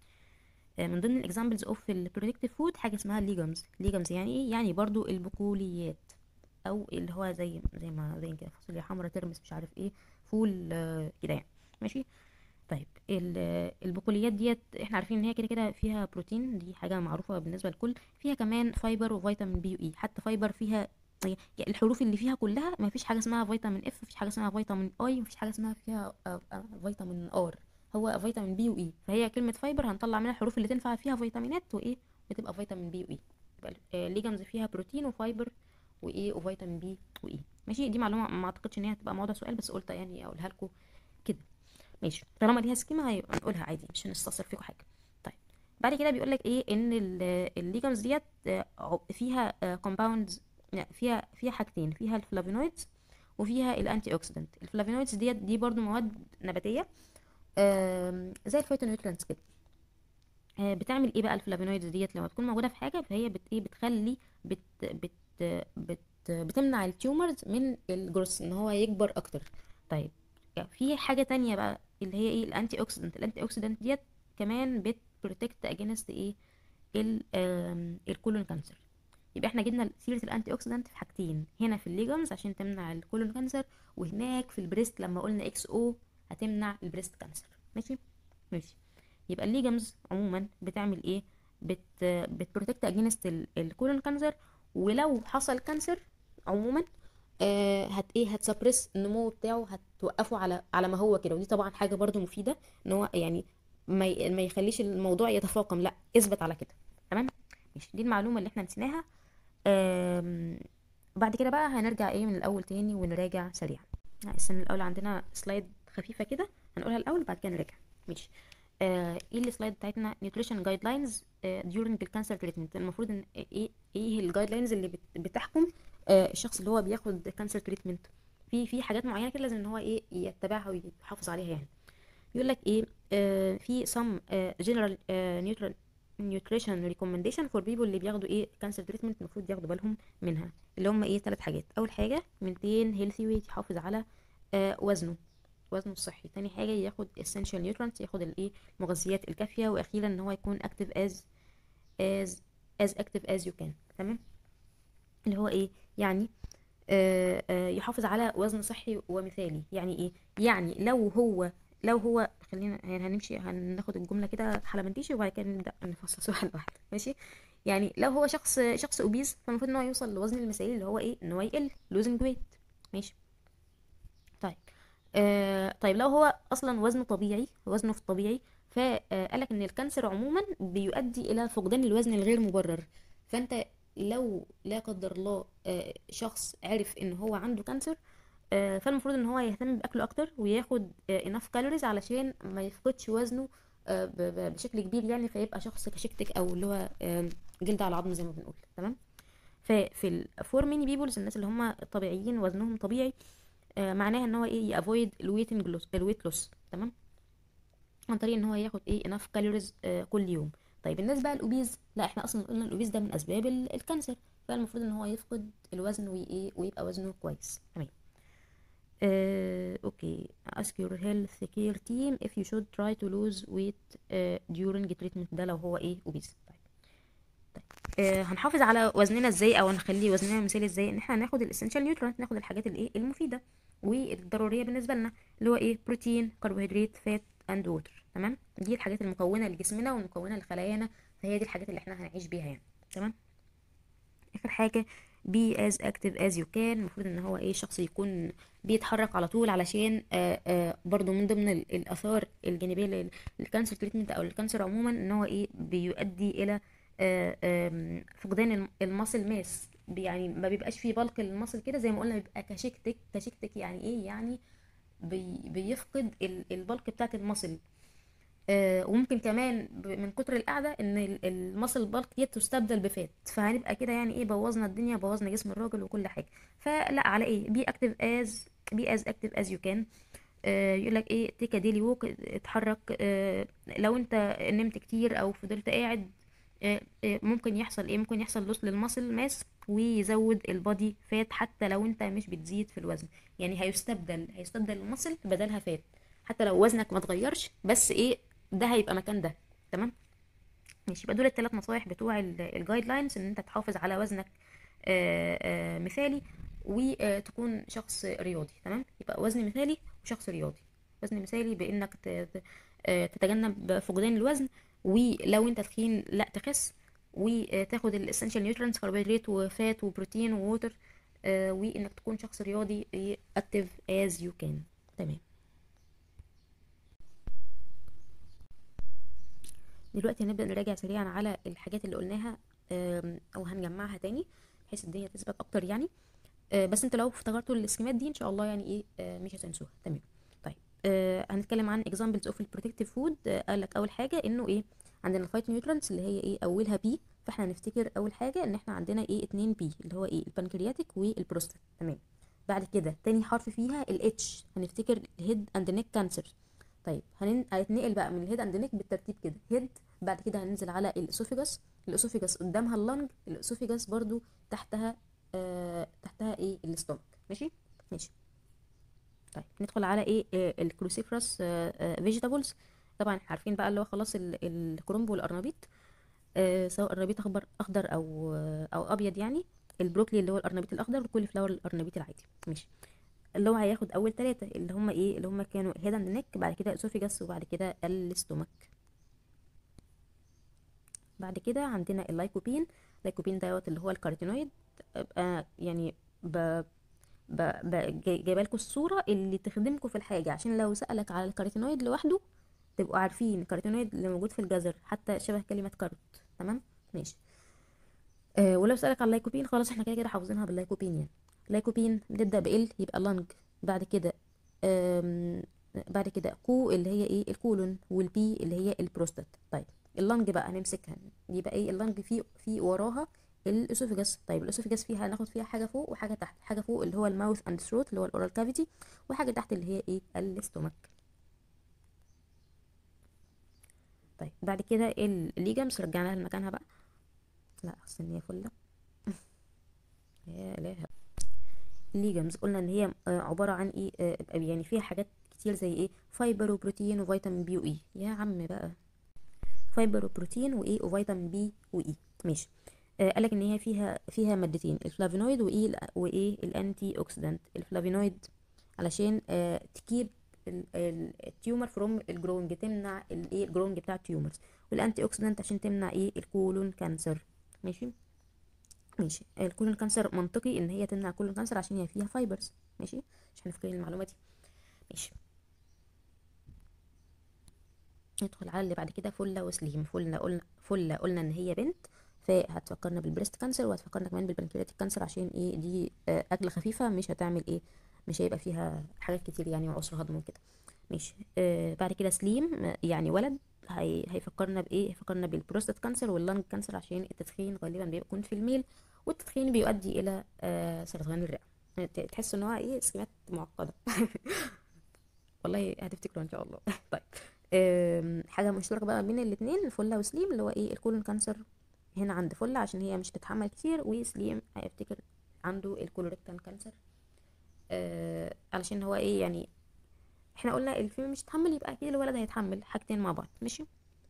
آه، من ضمن الاكزامبلز اوف البرودكتيف فود حاجه اسمها الليجمز. ليجمز يعني ايه؟ يعني برضو البقوليات، او اللي هو زي زي ما زي كده فاصوليا حمرا ترمس مش عارف ايه فول آه، كده يعني. ماشي. طيب ال- آه، البقوليات ديت احنا عارفين ان هي كده كده فيها بروتين، دي حاجه معروفه بالنسبه للكل. فيها كمان فايبر وفيتامين بي واي. حتى فايبر فيها يعني الحروف اللي فيها كلها ما فيش حاجه اسمها فيتامين اف، ما فيش حاجه اسمها فيتامين اي، ما فيش حاجه اسمها فيها آه، آه، فيتامين ار. هو فيتامين بي واي. فهي كلمه فايبر هنطلع منها الحروف اللي تنفع فيها فيتامينات وايه بتبقى فيتامين بي واي. يبقى الليجمز فيها بروتين وفايبر وايه وفيتامين بي واي. ماشي. دي معلومه ما اعتقدش ان هي هتبقى موضوع سؤال بس قلت يعني اقولها لكم كده. ماشي. طالما ليها سكيما هيبقى نقولها عادي مش هنستصر فيكم حاجه. طيب بعد كده بيقول لك ايه ان الليجمز ديت آه، عب- فيها كومباوندز. فيها فيها حاجتين، فيها الفلافينويدز وفيها الانتي اوكسيدنت. الفلافينويدز ديت دي برضو مواد نباتيه آم، زي الفيتونيوترينز كده. آه، بتعمل ايه بقى الفلافينويدز ديت لما تكون موجوده في حاجه فهي بت ايه بتخلي بت بت بت بتمنع التيومرز من الجروس ان هو يكبر اكتر. طيب يعني في حاجه تانية بقى اللي هي ايه الانتي اوكسيدنت. الانتي اوكسيدنت ديت كمان بتبروتكت اجينست ايه ال آم، الكولون كانسر. يبقى احنا جبنا سيره الانتي اوكسيدنت في حاجتين، هنا في الليجمز عشان تمنع الكولون كانسر، وهناك في البريست لما قلنا اكس او هتمنع البريست كانسر. ماشي ماشي. يبقى الليجمز عموما بتعمل ايه؟ بت بتبروتكت اجينست الكولون كانسر. ولو حصل كانسر عموما آه هت ايه هتسبرس النمو بتاعه، هتوقفه على على ما هو كده. ودي طبعا حاجه برضو مفيده ان هو يعني ما ي- ما يخليش الموضوع يتفاقم، لا اثبت على كده. تمام ماشي. دي المعلومه اللي احنا نسيناها. آم، بعد كده بقى هنرجع ايه من الاول تاني ونراجع سريعا. السنة الاول عندنا سلايد خفيفه كده هنقولها الاول بعد كده نراجع. ماشي. آه، ايه السلايد بتاعتنا؟ نيوتريشن جايد لاينز ديورنج الكانسر تريتمنت. المفروض ان ايه ايه الجايد لاينز اللي بت- بتحكم آه، الشخص اللي هو بياخد كانسر تريتمنت. في في حاجات معينه كده لازم ان هو ايه يتبعها ويحافظ عليها يعني. يقول لك ايه آه في some آه general آه neutral nutrition recommendation for people اللي بياخدوا ايه cancer treatment المفروض ياخدوا بالهم منها. اللي هم ايه ثلاث حاجات. اول حاجه maintain healthy weight يحافظ على آه وزنه وزنه الصحي. تاني حاجه ياخد essential nutrients ياخد الايه المغذيات الكافيه. واخيرا ان هو يكون active as as as active as you can. تمام. اللي هو ايه يعني آه، آه، يحافظ على وزن صحي ومثالي. يعني ايه؟ يعني لو هو لو هو خلينا يعني هنمشي هناخد الجمله كده حلمنتيشي وبعد كده نبدا نفصص واحده واحده. ماشي. يعني لو هو شخص شخص اوبيز فالمفروض ان هو يوصل للوزن المثالي اللي هو ايه، ان هو يقل losing weight. ماشي. طيب. آه طيب لو هو اصلا وزنه طبيعي، وزنه في الطبيعي، فقالك ان الكانسر عموما بيؤدي الى فقدان الوزن الغير مبرر. فانت لو لا قدر الله آه شخص عرف ان هو عنده كانسر، آه فالمفروض ان هو يهتم باكله اكتر وياخد انف كالوريز علشان ما يفقدش وزنه آه ب- ب- بشكل كبير، يعني فيبقى شخص كشكتك او اللي هو آه جلد على عظم زي ما بنقول. تمام. ففي الفور ميني بيبولز، الناس اللي هم طبيعيين وزنهم طبيعي، آه، معناها ان هو ايه يافويد الويتنج لوس الويت لوس. تمام. عن طريق ان هو ياخد ايه انف كالوريز كل يوم. طيب الناس بقى الاوبيز، لا احنا اصلا قلنا الاوبيز ده من اسباب ال- الكانسر، فالمفروض ان هو يفقد الوزن وايه ويبقى وزنه كويس. تمام. آه، اوكي. ask your health care team if you should try to lose weight آه, during treatment. ده لو هو ايه اوبيز. طيب. آه، هنحافظ على وزننا ازاي او نخلي وزننا مثالي ازاي؟ ان احنا ناخد الاسينشال نيوترينت، ناخد الحاجات الايه المفيده والضروريه بالنسبه لنا، اللي هو ايه بروتين، كربوهيدرات، فات اند ووتر. تمام. دي الحاجات المكونه لجسمنا والمكونه لخلايانا، فهي دي الحاجات اللي احنا هنعيش بيها يعني. تمام. اخر حاجه be as active as you can. المفروض ان هو ايه شخص يكون بيتحرك على طول، علشان آه آه برضو من ضمن ال- الاثار الجانبيه لل- للكانسر تريتمنت او الكانسر عموما ان هو ايه بيؤدي الى آه آم، فقدان الم- الماسل ماس. يعني ما بيبقاش فيه بلق الماسل كده زي ما قلنا، بيبقى كشكتك. كشكتك يعني ايه؟ يعني بي بيفقد ال- البلق بتاعت الماسل. آه، وممكن كمان ب- من كتر القعده ان ال- المصل بالك دي تستبدل بفات، فهنبقى كده يعني ايه بوظنا الدنيا، بوظنا جسم الراجل وكل حاجه. فلا، على ايه بي اكتف از بي از اكتف از يو كان. يقول لك ايه تيك ديلي ووك، اتحرك. آه، لو انت نمت كتير او فضلت قاعد، آه، آه، ممكن يحصل ايه ممكن يحصل لوس للمصل ماس ويزود البادي فات حتى لو انت مش بتزيد في الوزن. يعني هيستبدل هيستبدل المصل بدلها فات، حتى لو وزنك ما اتغيرش، بس ايه ده هيبقى مكان ده. تمام. ماشي. يبقى دول الثلاث نصايح بتوع الجايد لاينز، ان انت تحافظ على وزنك آه، آه، مثالي، وتكون شخص رياضي. تمام. يبقى وزن مثالي وشخص رياضي. وزن مثالي بانك ت- ت- آه، تتجنب فقدان الوزن، ولو انت تخين لا تخس، وتاخد الاسنشال نيوترينتس كربوهيدرات وفات وبروتين ووتر، آه، وانك تكون شخص رياضي active as you can. تمام. دلوقتي هنبدأ نراجع سريعا على الحاجات اللي قلناها، آم، او هنجمعها تاني بحيث الدنيا تثبت اكتر يعني. آه، بس انتوا لو افتكرتوا السكيمات دي ان شاء الله يعني ايه آه، مش هتنسوها. تمام. طيب. آه، هنتكلم عن examples of البروتكتيف فود. قال لك اول حاجه انه ايه عندنا الفايت نيوترانتس اللي هي ايه اولها بي، فاحنا هنفتكر اول حاجه ان احنا عندنا ايه اتنين بي اللي هو ايه البنكرياتيك والبروستات. تمام. بعد كده تاني حرف فيها الاتش، هنفتكر الهيد اند نيك كانسر. طيب هنن... هنتنقل بقى من الهيد اند نيك بالترتيب كده. هيد، بعد كده هننزل على الاسوفيجاس. الاسوفيجاس قدامها اللنج، الاسوفيجاس برضو تحتها آه... تحتها ايه الاستومك. ماشي. ماشي. طيب ندخل على ايه آه الكروسيفرس فيجيتابلز. طبعا احنا عارفين بقى اللي هو خلاص ال- الكرنب والقرنبيط، آه سواء قرنبيط اخضر اخضر او آه او ابيض يعني. البروكلي اللي هو القرنبيط الاخضر، والكولي فلاور القرنبيط العادي. ماشي. اللي هو هياخد اول ثلاثة اللي هم ايه اللي هم كانوا هيد اند نيك، بعد كده اسوفيجاس، وبعد كده الاستومك. بعد كده عندنا اللايكوبين. اللايكوبين دوت اللي هو الكاروتينويد. ابقى يعني ب... ب... ب... جاي- جايبه لكم الصوره اللي تخدمكم في الحاجه، عشان لو سالك على الكاروتينويد لوحده تبقوا عارفين الكاروتينويد اللي موجود في الجزر، حتى شبه كلمه كاروت. تمام. ماشي. آه ولو سالك على اللايكوبين خلاص احنا كده كده حافظينها باللايكوبين يعني. اللايكوبين بنبدا بال يبقى لانج، بعد كده آم، بعد كده كو اللي هي ايه الكولون، والبي اللي هي البروستات. طيب اللنج بقى هنمسكها، يبقى ايه اللنج في في وراها الاسوفيجاس. طيب الاسوفيجاس فيها هناخد فيها حاجه فوق وحاجه تحت. حاجه فوق اللي هو الماوث اند ثروت اللي هو الاورال كافيتي، وحاجه تحت اللي هي ايه الاستومك. طيب بعد كده الليجامس رجعناها لمكانها بقى. لا احسن هي فله. يا لا. الليجمز قلنا ان هي آه، عباره عن ايه آه، يعني فيها حاجات كتير زي ايه فايبر وبروتين وفيتامين بي واي. يا عم بقى، فايبر وبروتين وايه وفيتامين بي واي. ماشي. آه قالك ان هي فيها فيها مادتين الفلافينويد وايه ال- وايه الانتي اوكسيدانت. الفلافينويد علشان آه تكيب التيومر فروم الجرونج، تمنع الايه الجرونج بتاع التيومرز. والانتي اوكسيدنت عشان تمنع ايه الكولون كانسر. ماشي. ماشي. الكولون كانسر منطقي ان هي تمنع الكولون كانسر عشان هي فيها فايبرز. ماشي، عشان فاكرين المعلومه دي. ماشي. ندخل على اللي بعد كده، فله وسليم. فله قلنا فله قلنا ان هي بنت، فهتفكرنا بالبريست كانسر، وهتفكرنا كمان بالبنكرياتيك كانسر عشان ايه دي آه، اكله خفيفه، مش هتعمل ايه مش هيبقى فيها حاجات كتير يعني وعسر هضم وكده. ماشي. آه بعد كده سليم آه، يعني ولد، هي هيفكرنا بايه هيفكرنا بالبروستات كانسر واللنج كانسر عشان التدخين غالبا بيكون في الميل، والتدخين بيؤدي الى آه سرطان الرئه. ت- تحس ان هو ايه سكيمات معقده. والله هتفتكروا ان شاء الله. طيب. آم، حاجه مشتركه بقى بين الاثنين، فله وسليم، اللي هو ايه الكولون كانسر. هنا عند فله عشان هي مش بتتحمل كتير، وسليم هيفتكر عنده الكولوريكتال كانسر. آه علشان هو ايه يعني احنا قلنا الفيلم مش هيتحمل، يبقى اكيد الولد هيتحمل حاجتين مع بعض. ماشي.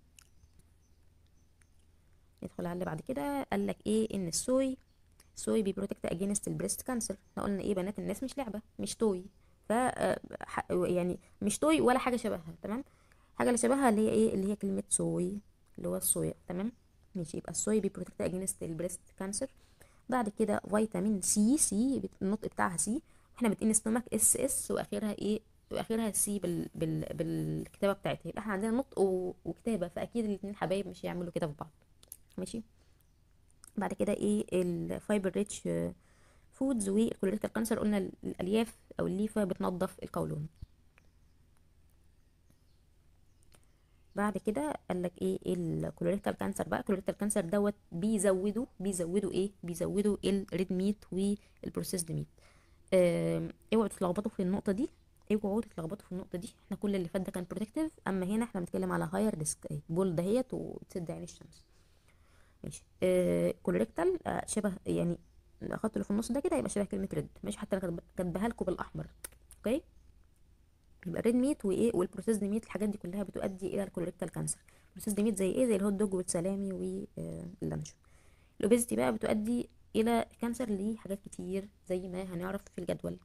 ندخل على اللي بعد كده، قال لك ايه ان الصوي الصوي بيبروتكت اجينست البريست كانسر. احنا قلنا ايه بنات الناس مش لعبه، مش توي. ف آه، ح- يعني مش توي ولا حاجه شبهها. تمام. حاجه اللي شبهها اللي هي ايه اللي هي كلمه صوي، اللي هو الصويا. تمام. ماشي. يبقى الصوي بيبروتكت اجينست البريست كانسر. بعد كده فيتامين سي. سي بت- النطق بتاعها سي، احنا بنقين ستومك اس اس، واخرها ايه واخرها سي بال... بال... بالكتابه بتاعتها. يبقى احنا عندنا نطق و... وكتابه، فاكيد الاثنين حبايب مش هيعملوا كده في بعض. ماشي. بعد كده ايه الفايبر ريتش فودز والكوليريكال كانسر. قلنا ال- الالياف او الليفه بتنظف القولون. بعد كده قال لك ايه الكوليريكال كانسر بقى. الكوليريكال كانسر دوت بيزودوا بيزودوا ايه بيزودوا الريد ميت والبروسيسد ميت. آم، اوعوا تتلخبطوا في النقطه دي. اوعوا تتلخبطوا في النقطه دي. احنا كل اللي فات ده كان بروتكتيف، اما هنا احنا بنتكلم على هاير ريسك. ايه بول دهيت وبتسد عين الشمس. ماشي. آه كولوريكتال آه شبه يعني الخط اللي في النص ده كده يبقى شبه كلمه ريد. ماشي، حتى انا كاتب- كاتباها لكم بالاحمر. اوكي. يبقى ريد ميت وايه والبروسيسد ميت، الحاجات دي كلها بتؤدي الى الكولوريكتال كانسر. البروسيسد ميت زي ايه زي الهوت دوج والسلامي واللانشون. الاوبيزيتي بقى بتؤدي الى كانسر لحاجات كتير زي ما هنعرف في الجدول.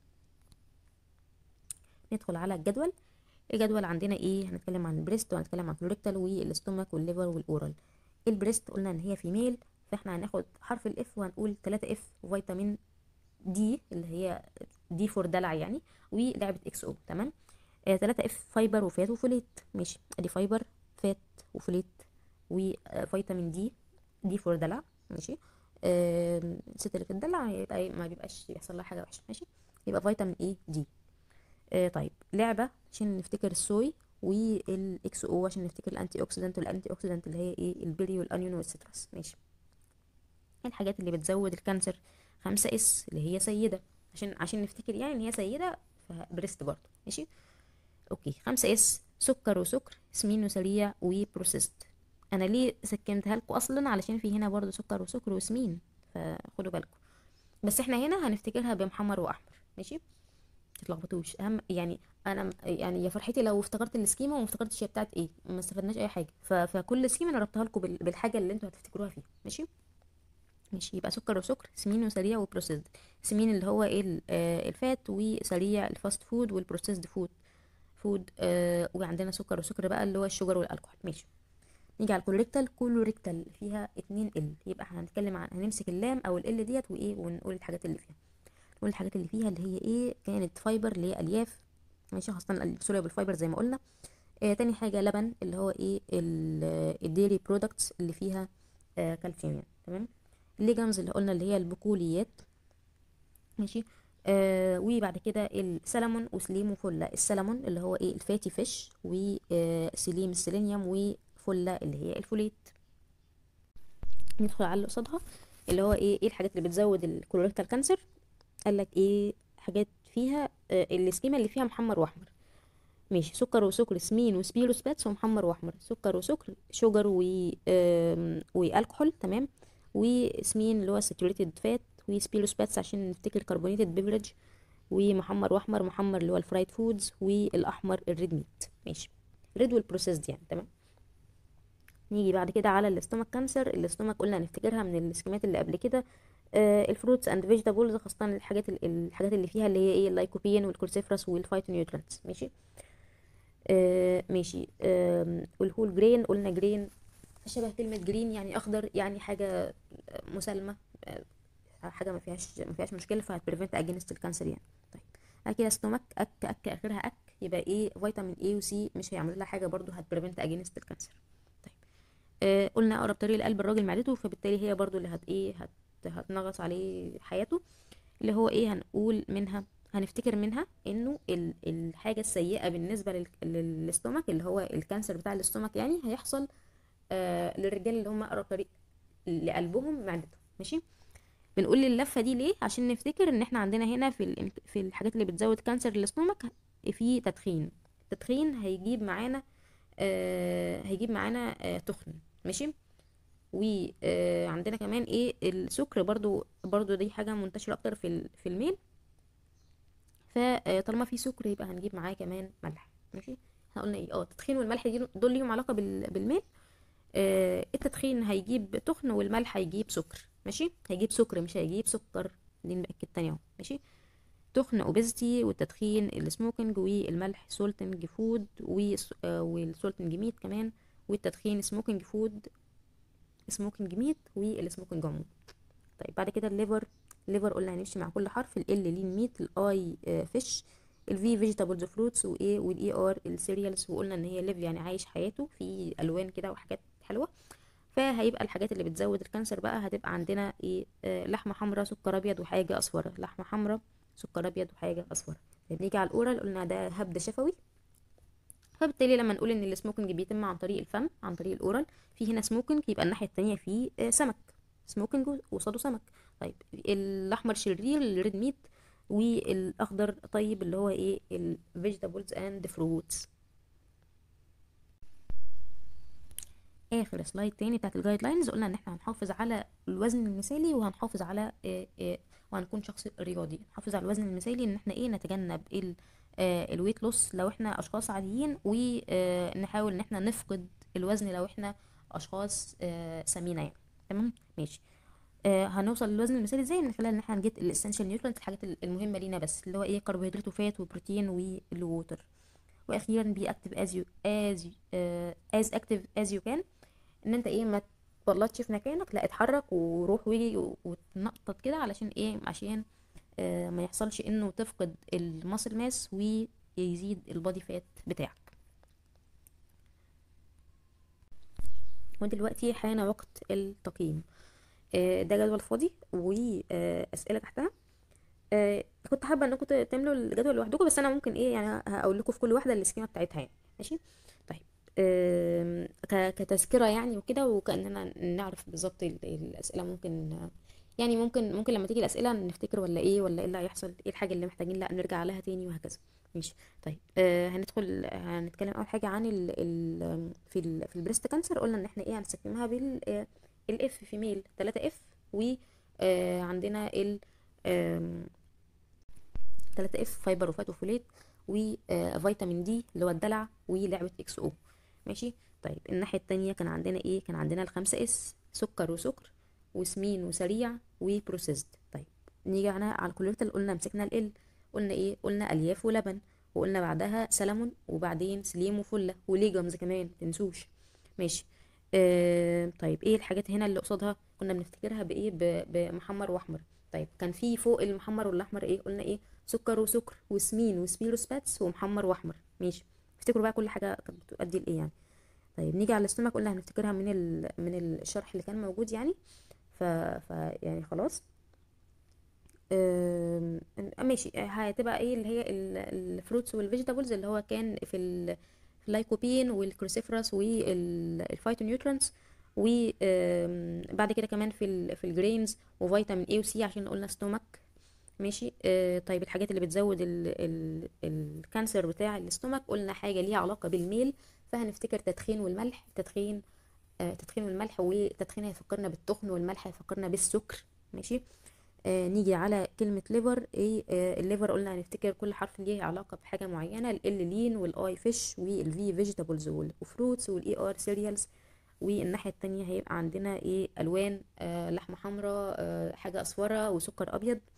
ندخل على الجدول. الجدول عندنا ايه هنتكلم عن البريست، وهنتكلم عن الكولوريكتال والاستومك والليفر والاورال. البريست قلنا ان هي فيميل، فاحنا هناخد حرف الاف وهنقول ثلاثة اف فيتامين دي اللي هي دي فور دلع يعني، ولعبة اكس او. تمام. آه ثلاثة اف فايبر وفات وفوليت. ماشي، ادي فايبر، فات، وفوليت، وفيتامين دي. دي فور دلع. ماشي. آه الست اللي بتدلع يبقى إيه؟ ما بيبقاش بيحصل لها حاجة وحشة. ماشي. يبقى فيتامين ايه دي. آه طيب، لعبة عشان نفتكر الصوي، والاكس او عشان نفتكر الانتي اوكسيدانت، والانتي اوكسيدانت اللي هي ايه البيري والانيون والسيترس. ماشي. الحاجات اللي بتزود الكانسر، خمسة اس اللي هي سيدة، عشان عشان نفتكر يعني ان هي سيدة فبريست برضه. ماشي. اوكي. خمسة اس سكر وسكر سمين وسريع وبروسيسد. انا ليه سكنتها لكم اصلا علشان في هنا برضه سكر وسكر وسمين، فخدوا بالكم. بس احنا هنا هنفتكرها بمحمر واحمر. ماشي، متتلخبطوش. اهم يعني انا يعني يا فرحتي لو افتكرت السكيما وما افتكرتش هي بتاعت ايه، ما استفدناش اي حاجه. ف... فكل سكيما انا ربطها لكم بال... بالحاجه اللي انتوا هتفتكروها فيها. ماشي. ماشي. يبقى سكر وسكر سمين وسريع وبروسيسد. سمين اللي هو ايه ال- آه، الفات، وسريع الفاست فود، والبروسيسد فود فود آه وعندنا سكر وسكر بقى اللي هو الشجر والالكحول. ماشي. نيجي على الكولوريكتال. كولوريكتال فيها اتنين ال، يبقى احنا هنتكلم عن هنمسك اللام او ال ديت وايه ونقول الحاجات اللي فيها. نقول الحاجات اللي فيها اللي هي ايه كانت فايبر اللي هي الياف. ماشي، خاصه السوريا بالفايبر زي ما قلنا. آه تاني حاجه لبن اللي هو ايه الديري برودكتس اللي فيها آه كالسيوم يعني. تمام. الليجامز اللي قلنا اللي هي البقوليات. ماشي. آه وبعد كده السلمون وسليم وفله. السلمون اللي هو ايه الفاتي فيش، وسليم السيلينيوم، وفله اللي هي الفوليت. ندخل على اللي قصادها اللي هو ايه ايه الحاجات اللي بتزود الكولوريكتال كانسر. قال لك ايه حاجات فيها آه السكيما اللي فيها محمر واحمر. ماشي. سكر وسكر سمين وسبيروسباتس ومحمر واحمر. سكر وسكر شوجر و آم، والكحول. تمام. وسمين اللي هو ساتوريتد فات، وسبيروسباتس عشان نفتكر كربونيتد بيفرج، ومحمر واحمر محمر اللي هو الفرايد فودز، والاحمر الريد ميت. ماشي. ريد والبروسيسد يعني. تمام. نيجي بعد كده على الاستومك كانسر. الاستومك قلنا هنفتكرها من السكيمات اللي قبل كده. الفروتس اند فيجيتابلز، خاصه الحاجات ال- الحاجات اللي فيها اللي هي ايه اللايكوبين والكورسيفرس والفايتونيوترانتس. ماشي. آه ماشي. آه والهول جرين قلنا جرين شبه كلمة جرين يعني أخضر، يعني حاجة مسالمة، آه، حاجة ما فيهاش ما فيهاش مشكلة، فهتبريفنت أجينست الكانسر يعني. طيب بعد كده ستومك أك أك آخرها أك، يبقى إيه فيتامين إيه وسي مش هيعملوا لها حاجة برضو، هتبريفنت أجينست الكانسر. طيب آه قلنا أقرب طريق لقلب الراجل معدته، فبالتالي هي برضو اللي هت إيه هت هتنغص عليه حياته، اللي هو إيه هنقول منها، هنفتكر منها انه ال- الحاجه السيئه بالنسبه لل- للاستومك اللي هو الكانسر بتاع الاستومك يعني هيحصل آه للرجال اللي هم اقرب طريق لقلبهم معدتهم. ماشي. بنقول اللفه دي ليه؟ عشان نفتكر ان احنا عندنا هنا في ال- في الحاجات اللي بتزود كانسر الاستومك في تدخين. التدخين هيجيب معانا آه هيجيب معانا آه تخن. ماشي. وعندنا كمان ايه السكر برضو، برضو دي حاجه منتشره اكتر في ال- في الميل، فطالما في سكر يبقى هنجيب معاه كمان ملح. ماشي. احنا قلنا ايه اه التدخين والملح دي دول ليهم علاقه بال- بالميل. آه التدخين هيجيب تخن والملح هيجيب سكر. ماشي. هيجيب سكر مش هيجيب سكر، دي نأكد تاني اهو. ماشي. تخن اوبيزيتي، والتدخين السموكينج، والملح سولتنج فود، والسولتنج ميت كمان، والتدخين سموكينج فود سموكينج ميت والسموكينج عموما. طيب بعد كده الليفر. الليفر قلنا هنمشي مع كل حرف. ال لين ميت، الاي فيش، الفي فيجيتابلز فروتس، وايه والاي ار السيريالز، وقلنا ان هي ليف يعني عايش حياته في الوان كده وحاجات حلوه. فهيبقى الحاجات اللي بتزود الكانسر بقى هتبقى عندنا ايه آه لحمه حمراء، سكر ابيض وحاجه اصفر. لحمه حمراء، سكر ابيض وحاجه اصفر. طيب نيجي على الاورال، قلنا ده هبد شفوي، فبالتالي لما نقول ان السموكينج بيتم عن طريق الفم عن طريق الاورال، في هنا سموكينج يبقى الناحيه التانية في آه، سمك، سموكينج وقصاده سمك. طيب الاحمر شرير الريد ميت، والاخضر طيب اللي هو ايه الفيجيتابلز اند فروتس. اخر سلايد تاني بتاعت الجايد لاينز، قلنا ان احنا هنحافظ على الوزن المثالي، وهنحافظ على آه، آه، وهنكون شخص رياضي. نحافظ على الوزن المثالي ان احنا ايه نتجنب ال الويت لوس لو احنا اشخاص عاديين، ونحاول ان احنا نفقد الوزن لو احنا اشخاص آه، سمينه يعني. تمام. ماشي. آه هنوصل للوزن المثالي ازاي؟ من خلال ان احنا نجيت الاسينشال نيوترينت، الحاجات المهمه لينا بس، اللي هو ايه كربوهيدرات وفات وبروتين والووتر. واخيرا بي اكتف از يو از از اكتف از يو كان، ان انت ايه ما تبلطش في مكانك، لا اتحرك وروح ويجي وتنطط كده، علشان ايه عشان آه ما يحصلش انه تفقد الماسل ماس ويزيد البادي فات بتاعك. ودلوقتي حان وقت التقييم. آه ده جدول فاضي واسئله تحتها. آه كنت حابه انكم ت- تعملوا الجدول لوحدكم، بس انا ممكن ايه يعني هقول لكم في كل واحده السكيما بتاعتها يعني. ماشي. طيب آم، ك- كتذكره يعني وكده، وكاننا نعرف بالظبط ال- الاسئله ممكن يعني ممكن ممكن لما تيجي الاسئله نفتكر ولا ايه ولا ايه اللي هيحصل، ايه الحاجه اللي محتاجين لا نرجع لها تاني وهكذا. ماشي. طيب آه هندخل هنتكلم اول حاجه عن ال ال في ال في البريست كانسر. قلنا ان احنا ايه هنستخدمها بال الاف في ميل ثلاثة اف، و آه عندنا ال ثلاثة اف فايبر وفات وفوليت وفيتامين دي اللي هو الدلع ولعبة اكس او. ماشي. طيب الناحية التانية كان عندنا ايه؟ كان عندنا الخمسة اس، سكر وسكر وسمين وسريع وبروسيسد. طيب نيجي على على الكوليسترول، قلنا مسكنا ال قلنا ايه؟ قلنا الياف ولبن، وقلنا بعدها سلمون، وبعدين سليم وفلة وليجومز كمان متنسوش. ماشي. آه طيب ايه الحاجات هنا اللي قصادها كنا بنفتكرها بايه؟ ب- بمحمر واحمر. طيب كان في فوق المحمر والاحمر ايه؟ قلنا ايه؟ سكر وسكر وسمين وسبيروسباتس ومحمر واحمر. ماشي. افتكروا بقى كل حاجه كانت بتؤدي لايه يعني. طيب نيجي على الاستومك، قلنا هنفتكرها من ال... من الشرح اللي كان موجود يعني. ف, ف... يعني خلاص. أم... ماشي. هتبقى ايه اللي هي الفروتس والفيجيتابلز اللي هو كان في ال... في اللايكوبين والكروسيفرس والفايتونيوترانس، وبعد كده كمان في ال... في الجرينز وفيتامين اي وسي عشان قلنا ستومك. ماشي. آه طيب الحاجات اللي بتزود ال ال الكانسر بتاع الاستومك، قلنا حاجة ليها علاقة بالميل، فهنفتكر تدخين والملح. تدخين آه تدخين والملح، والتدخين هيفكرنا بالتخن والملح هيفكرنا بالسكر. ماشي. آه نيجي على كلمة ليفر. ايه آه الليفر قلنا هنفتكر كل حرف ليه علاقة بحاجة معينة، ال لين والاي فيش والفي فيجيتابلز والفروتس والاي ار سيريالز. والناحية التانية هيبقى عندنا ايه الوان، آه لحمة حمراء، آه حاجة اصفرة وسكر ابيض.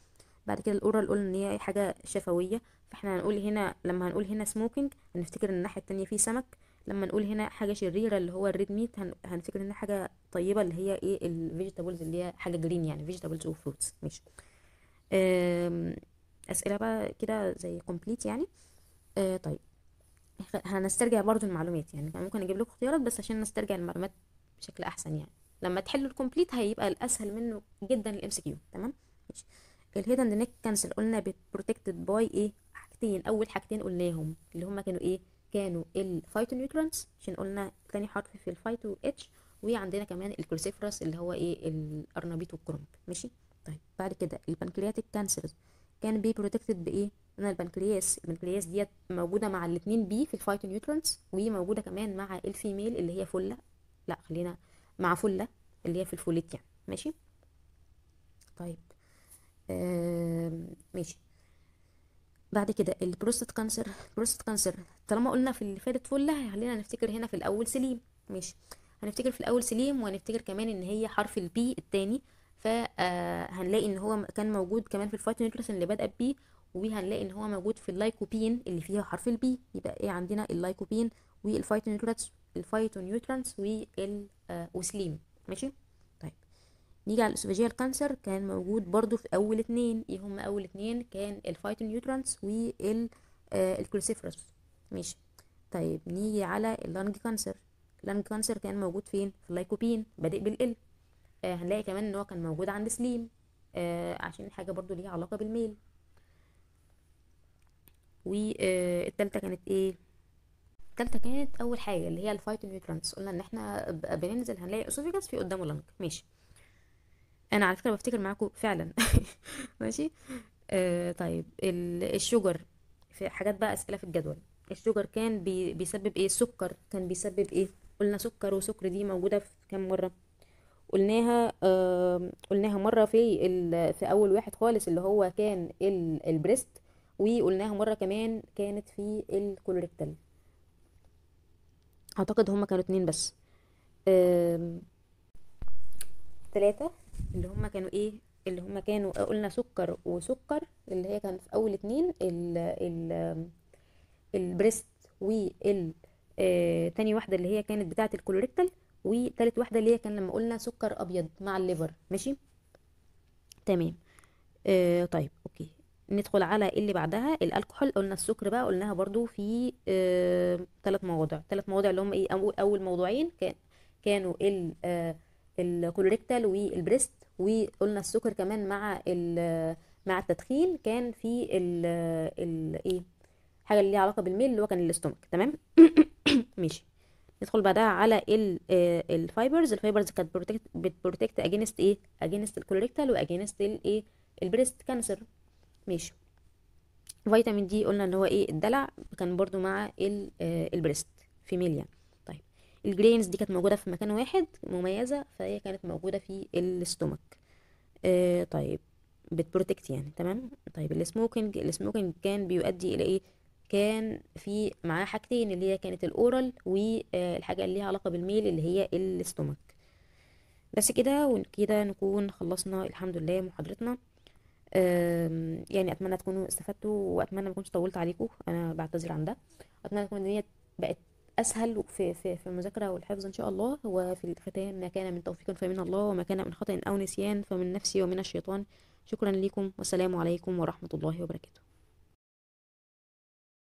بعد كده الاورال قلنا ان هي حاجه شفويه، فاحنا هنقول هنا لما هنقول هنا سموكينج هنفتكر ان الناحيه التانية فيه سمك. لما نقول هنا حاجه شريره اللي هو الريد ميت هن... هنفتكر ان حاجه طيبه اللي هي ايه الفيجيتابلز اللي هي حاجه جرين يعني فيجيتابلز وفروتس. ماشي. أم، اسئله بقى كده زي كومبليت يعني. أه طيب خ- هنسترجع برضو المعلومات، يعني كان ممكن اجيب لكم اختيارات بس عشان نسترجع المعلومات بشكل احسن يعني. لما تحلوا الكومبليت هيبقى الاسهل منه جدا الام سي كيو. تمام. ماشي. الهيد اند نيك كانسل قلنا بروتكتد باي ايه حاجتين، اول حاجتين قلناهم اللي هما كانوا ايه، كانوا الفايتو نيوترانس عشان قلنا تاني حرف في الفايتو اتش، وعندنا كمان الكروسيفرس اللي هو ايه الارنبيط والكرنب. ماشي. طيب بعد كده البنكرياتيك كانسرز كان بي بروتكتد بايه، قلنا البنكرياس البنكرياس ديت موجوده مع الاثنين بي في الفايتو نيوترانس، وموجوده كمان مع الفيميل اللي هي فله، لا خلينا مع فله اللي هي في الفوليت يعني. ماشي. طيب آم، ماشي. بعد كده البروستات كانسر البروستات كانسر طالما قلنا في اللي فاتت فله خلينا نفتكر هنا في الاول سليم. ماشي. هنفتكر في الاول سليم وهنفتكر كمان ان هي حرف البي التاني، فهنلاقي ان هو كان موجود كمان في الفايتونيوترس اللي بادئه بي، وهنلاقي ان هو موجود في اللايكوبين اللي فيها حرف البي. يبقى ايه عندنا اللايكوبين والفايتونيوترس الفايتونيوترانس وال آه، وسليم. ماشي. طيب نيجي على الاسوفاجيال كانسر كان موجود برضو في اول اتنين، ايه هم اول اتنين، كان الفايتونيوترانس وال آه الكروسيفرس. ماشي. طيب نيجي على اللانج كانسر اللانج كانسر كان موجود فين في اللايكوبين بادئ بالال. آه هنلاقي كمان ان هو كان موجود عند سليم، آه عشان حاجه برضو ليها علاقه بالميل. والتالتة كانت ايه، التالتة كانت اول حاجه اللي هي الفايتونيوترانس، قلنا ان احنا ب- بننزل هنلاقي اسوفيجاس في قدامه لانج. ماشي. انا على فكره بفتكر معاكم فعلا. ماشي. آه طيب ال- الشجر، في حاجات بقى اسئله في الجدول. الشجر كان بي بيسبب ايه، السكر كان بيسبب ايه، قلنا سكر وسكر دي موجوده في كام مره، قلناها آه قلناها مره في ال في اول واحد خالص اللي هو كان ال البريست، وقلناها مره كمان كانت في الكولوريكتال. اعتقد هما كانوا اتنين بس. آم، ثلاثة اللي هم كانوا ايه، اللي هم كانوا قلنا سكر وسكر اللي هي كان في اول اتنين ال ال البريست وال آه تاني واحدة اللي هي كانت بتاعة الكولوريكتال، وتالت واحدة اللي هي كان لما قلنا سكر ابيض مع الليفر. ماشي. تمام. آه طيب اوكي. ندخل على اللي بعدها الالكحول، قلنا السكر بقى قلناها برضو في آه ثلاث مواضع ثلاث مواضع اللي هم ايه، اول اول موضوعين كان كانوا ال آه الكولوريكتال والبريست، وقلنا السكر كمان مع ال مع التدخين كان في ال ال ايه حاجه اللي ليها علاقه بالميل اللي هو كان الاستومك. تمام. ماشي. ندخل بعدها على ال آه، الفايبرز الفايبرز كانت بروتكت بتبروتكت اجينست ايه، اجينست الكولوريكتال واجينست الايه البريست كانسر. ماشي. فيتامين دي قلنا ان هو ايه الدلع، كان برضو مع ال آه، البريست فيميل يعني. طيب الجرينز دي كانت موجوده في مكان واحد مميزه، فهي كانت موجوده في الاستومك. آه طيب بتبروتكت يعني. تمام. طيب السموكينج السموكينج كان بيؤدي الى ايه، كان في معاه حاجتين اللي هي كانت الاورال والحاجه اللي ليها علاقه بالميل اللي هي الاستومك. بس كده وكده نكون خلصنا الحمد لله محاضرتنا. آم، يعني اتمنى تكونوا استفدتوا، واتمنى ما اكونش طولت عليكم، انا بعتذر عن ده. اتمنى تكون الدنيا بقت اسهل في في في المذاكره والحفظ ان شاء الله. وفي الختام ما كان من توفيق فمن الله، وما كان من خطأ او نسيان فمن نفسي ومن الشيطان. شكرا لكم والسلام عليكم ورحمه الله وبركاته.